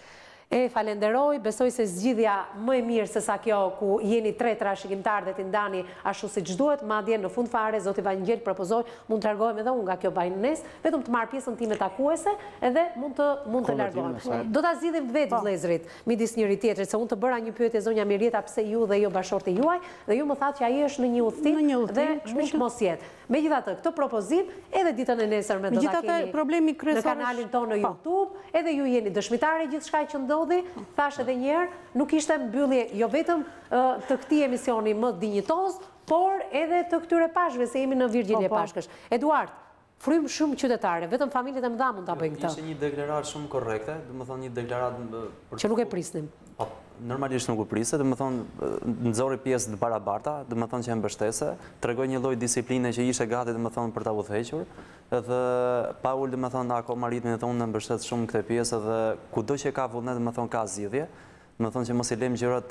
E falenderoj, besoj se zgjidhja më e mirë se sa kjo ku jeni 3 trashëgimtarë dhe t'i ndani ashtu siç duhet, madje në fund fare zoti Vangjel propozoi, mund të largohem edhe unë nga kjo bajnes, vetëm të marr pjesën time takuese edhe mund të largohem. Do ta zgjidhim vetë vëllezrit midis njëri tjetrit, se unë të bëra një pyetje zonja Mirjeta pse ju dhe jo bashortë juaj dhe ju më thatë që ai është në një udhtim dhe mund të mos jetë. Megjithatë, këtë propozim edhe ditën e nesërme do ta kemi në kanalin tonë në YouTube, edhe ju jeni dëshmitare gjithçka që ndodhi, thash edhe një herë, nuk ishte mbyllje jo vetëm të këtij emisioni më dinjitoz, por edhe të këtyre pashkëve, se jemi në Virgjinje Pashkësh. Eduard, frymë shumë qytetare, vetëm familjet e mëdha mund ta bëjnë këtë.
Ishte një deklaratë shumë korrekte, domethënë një deklaratë
që nuk e prisnim.
Normalisht nuk u prisë, domethënë nxori pjesë të barabarta, domethënë që e mbështese, tregoi një lloj disipline që ishte gati domethënë për ta udhëhequr, edhe pa ul domethënë akoma ritmin e tonë në mbështet shumë këtë pjesë dhe kudo që ka vullnet domethënë ka zgjidhje. Domethënë që mos i lejmë gjërat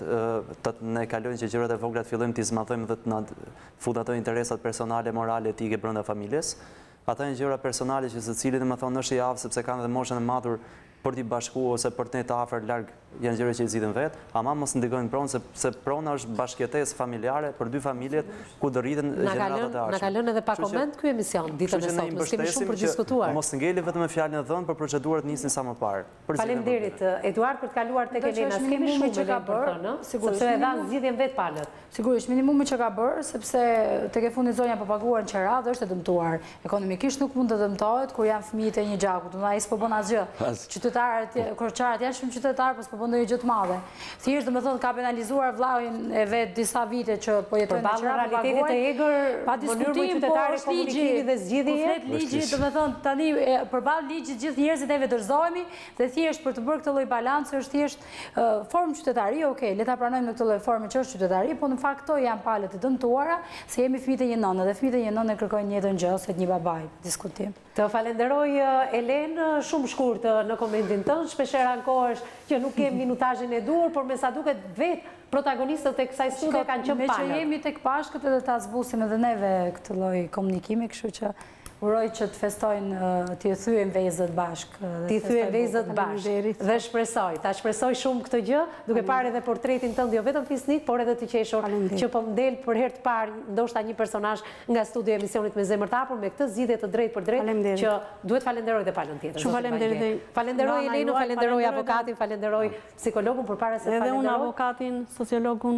ne kalojnë që gjërat e vogla të fillojmë t'i zmadhojmë dhe të na fut ato interesat personale, morale, etike brenda familjes. Ata janë gjëra personale që secili domethënë është i avë sepse kanë edhe moshën e matur për t'i bashku ose për të ne të afer larg janë gjëra që i zgjidhin vetë, ama mos ndikojnë pronë sepse prona është bashkëjetesë familjare për dy familjet ku do rriten gjeneratat e ardhshme.
Na ka lënë edhe pa koment ky emision ditën e sotme, mos kemi shumë për diskutuar.
Mos ngeli vetëm me fjalën e dhënë, por procedurat nisin sa më parë.
Faleminderit Eduard për të kaluar tek Elena, s'kemi shumë që ka bërë, sepse e dhanë zgjidhjen vetë palët.
Sigurisht, minimumi që ka bërë, sepse tek e fundit zonja pa paguar në qera dhe është e dëmtuar. Ekonomikisht nuk mund të dëmtohet kur janë fëmijët e një gjaku, do ai s'po bën asgjë. Qytetarët, korçarët janë shumë qytetarë, po s'po bën ndonjë gjë të madhe. Thjesht domethënë ka penalizuar vllajin e vet disa vite që po jetojnë në qera pa paguar.
Realitetit e egër,
pa diskutim,
qytetare komunikimi dhe zgjidhje.
Po ligji, domethënë tani përballë ligjit gjithë njerëzit ne vetërzohemi dhe thjesht për të bërë këtë lloj balanci është thjesht formë qytetari, okay, le ta pranojmë në këtë lloj forme që është qytetari, po në fakt këto janë palët e dëmtuara, se jemi fëmijët e një nënë dhe fëmijët e një nënë kërkojnë një njëjtën gjë ose një babai. Diskutim.
Të falenderoj Elen, shumë shkurt në komentin tënd, shpeshherë ankohesh që nuk kemi minutazhin e dur, por me sa duket vetë protagonistët e kësaj studie kanë qenë palët.
Me që jemi tek pashkët edhe ta zbusim edhe neve këtë lloj komunikimi, kështu që uroj që të festojnë, t'i thyen vezët bashkë.
T'i thyen vezët bashkë. Dhe shpresoj, ta shpresoj shumë këtë gjë, duke parë edhe portretin tënd jo vetëm fisnik, por edhe të qeshur që po mdel për herë të parë ndoshta një personazh nga studio emisionit Me zemër të hapur me këtë zgjidhje të drejtë për drejtë që duhet falenderoj dhe palën tjetër.
Shumë faleminderit.
Falenderoj Elenën, falenderoj avokatin, falenderoj psikologun përpara se
edhe unë avokatin, sociologun.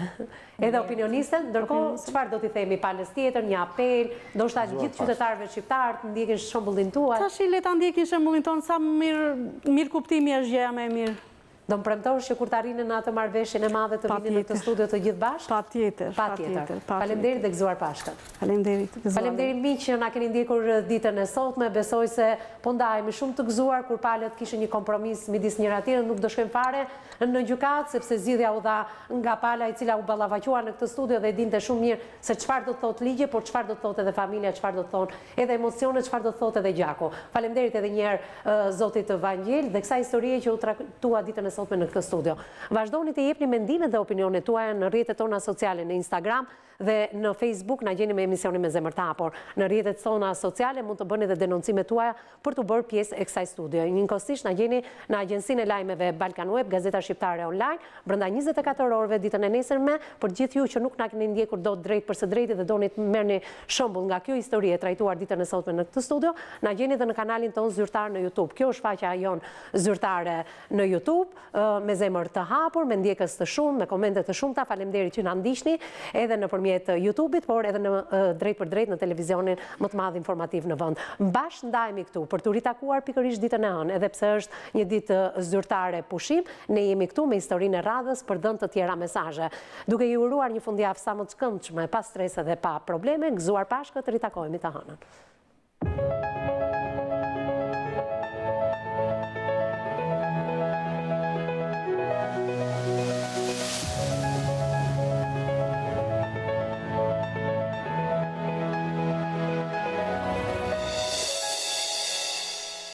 Edhe opinionistën, ndërkohë çfarë do t'i themi palës tjetër, një apel, ndoshta gjithë qytetarëve shqiptar të ndjekin shembullin tuaj.
Tash le ta ndjekin shembullin ton, sa mirë kuptimi është gjëja më e mirë.
Do më premtosh që kur të arrinë në atë marrëveshjen e madhe të vini në këtë studio të gjithë bashkë?
Patjetër.
Faleminderit dhe gëzuar Pashkët. Faleminderit miq që na keni ndjekur ditën e sotme. Besoj se po ndahemi shumë të gëzuar kur palët kishin një kompromis midis njëra tjetrës, nuk do shkojmë fare në gjykatë sepse zgjidhja u dha nga pala e cila u ballavaquar në këtë studio dhe e dinte shumë mirë se çfarë do të thotë ligji, por çfarë do të thotë edhe familja, çfarë do të thonë edhe emocionet, çfarë do të thotë edhe gjaku. Faleminderit edhe një herë zotit Vangjel dhe kësaj historie që u trajtua ditën e sotme në këtë studio. Vazhdoni të jepni mendimet dhe opinionet tuaja në rrjetet tona sociale në Instagram dhe në Facebook, na gjeni me emisionin Me zemër të hapur. Në rrjetet tona sociale mund të bëni edhe denoncimet tuaja për të bërë pjesë e kësaj studio. Njëkohësisht na gjeni në agjensinë e lajmeve Balkan Web, gazeta shqiptare online, brenda 24 orëve ditën e nesërme, për gjithë ju që nuk na keni ndjekur dot drejt për së drejti dhe doni të merrni shembull nga kjo histori e trajtuar ditën e sotme në këtë studio, na gjeni edhe në kanalin ton zyrtar në YouTube. Kjo është faqja jon zyrtare në YouTube, Me zemër të hapur, me ndjekës të shumë, me komente të shumta. Faleminderit që na ndiqni edhe nëpërmjet YouTube-it, por edhe në drejt për drejt në televizionin më të madh informativ në vend. Bashkë ndajemi këtu për të ritakuar pikërisht ditën e hënë, edhe pse është një ditë zyrtare pushim, ne jemi këtu me historinë e radhës për dhënë të tjera mesazhe. Duke ju uruar një fundjavë sa më të këndshme, pa stres dhe pa probleme, gëzuar Pashkët, ritakohemi të hënën.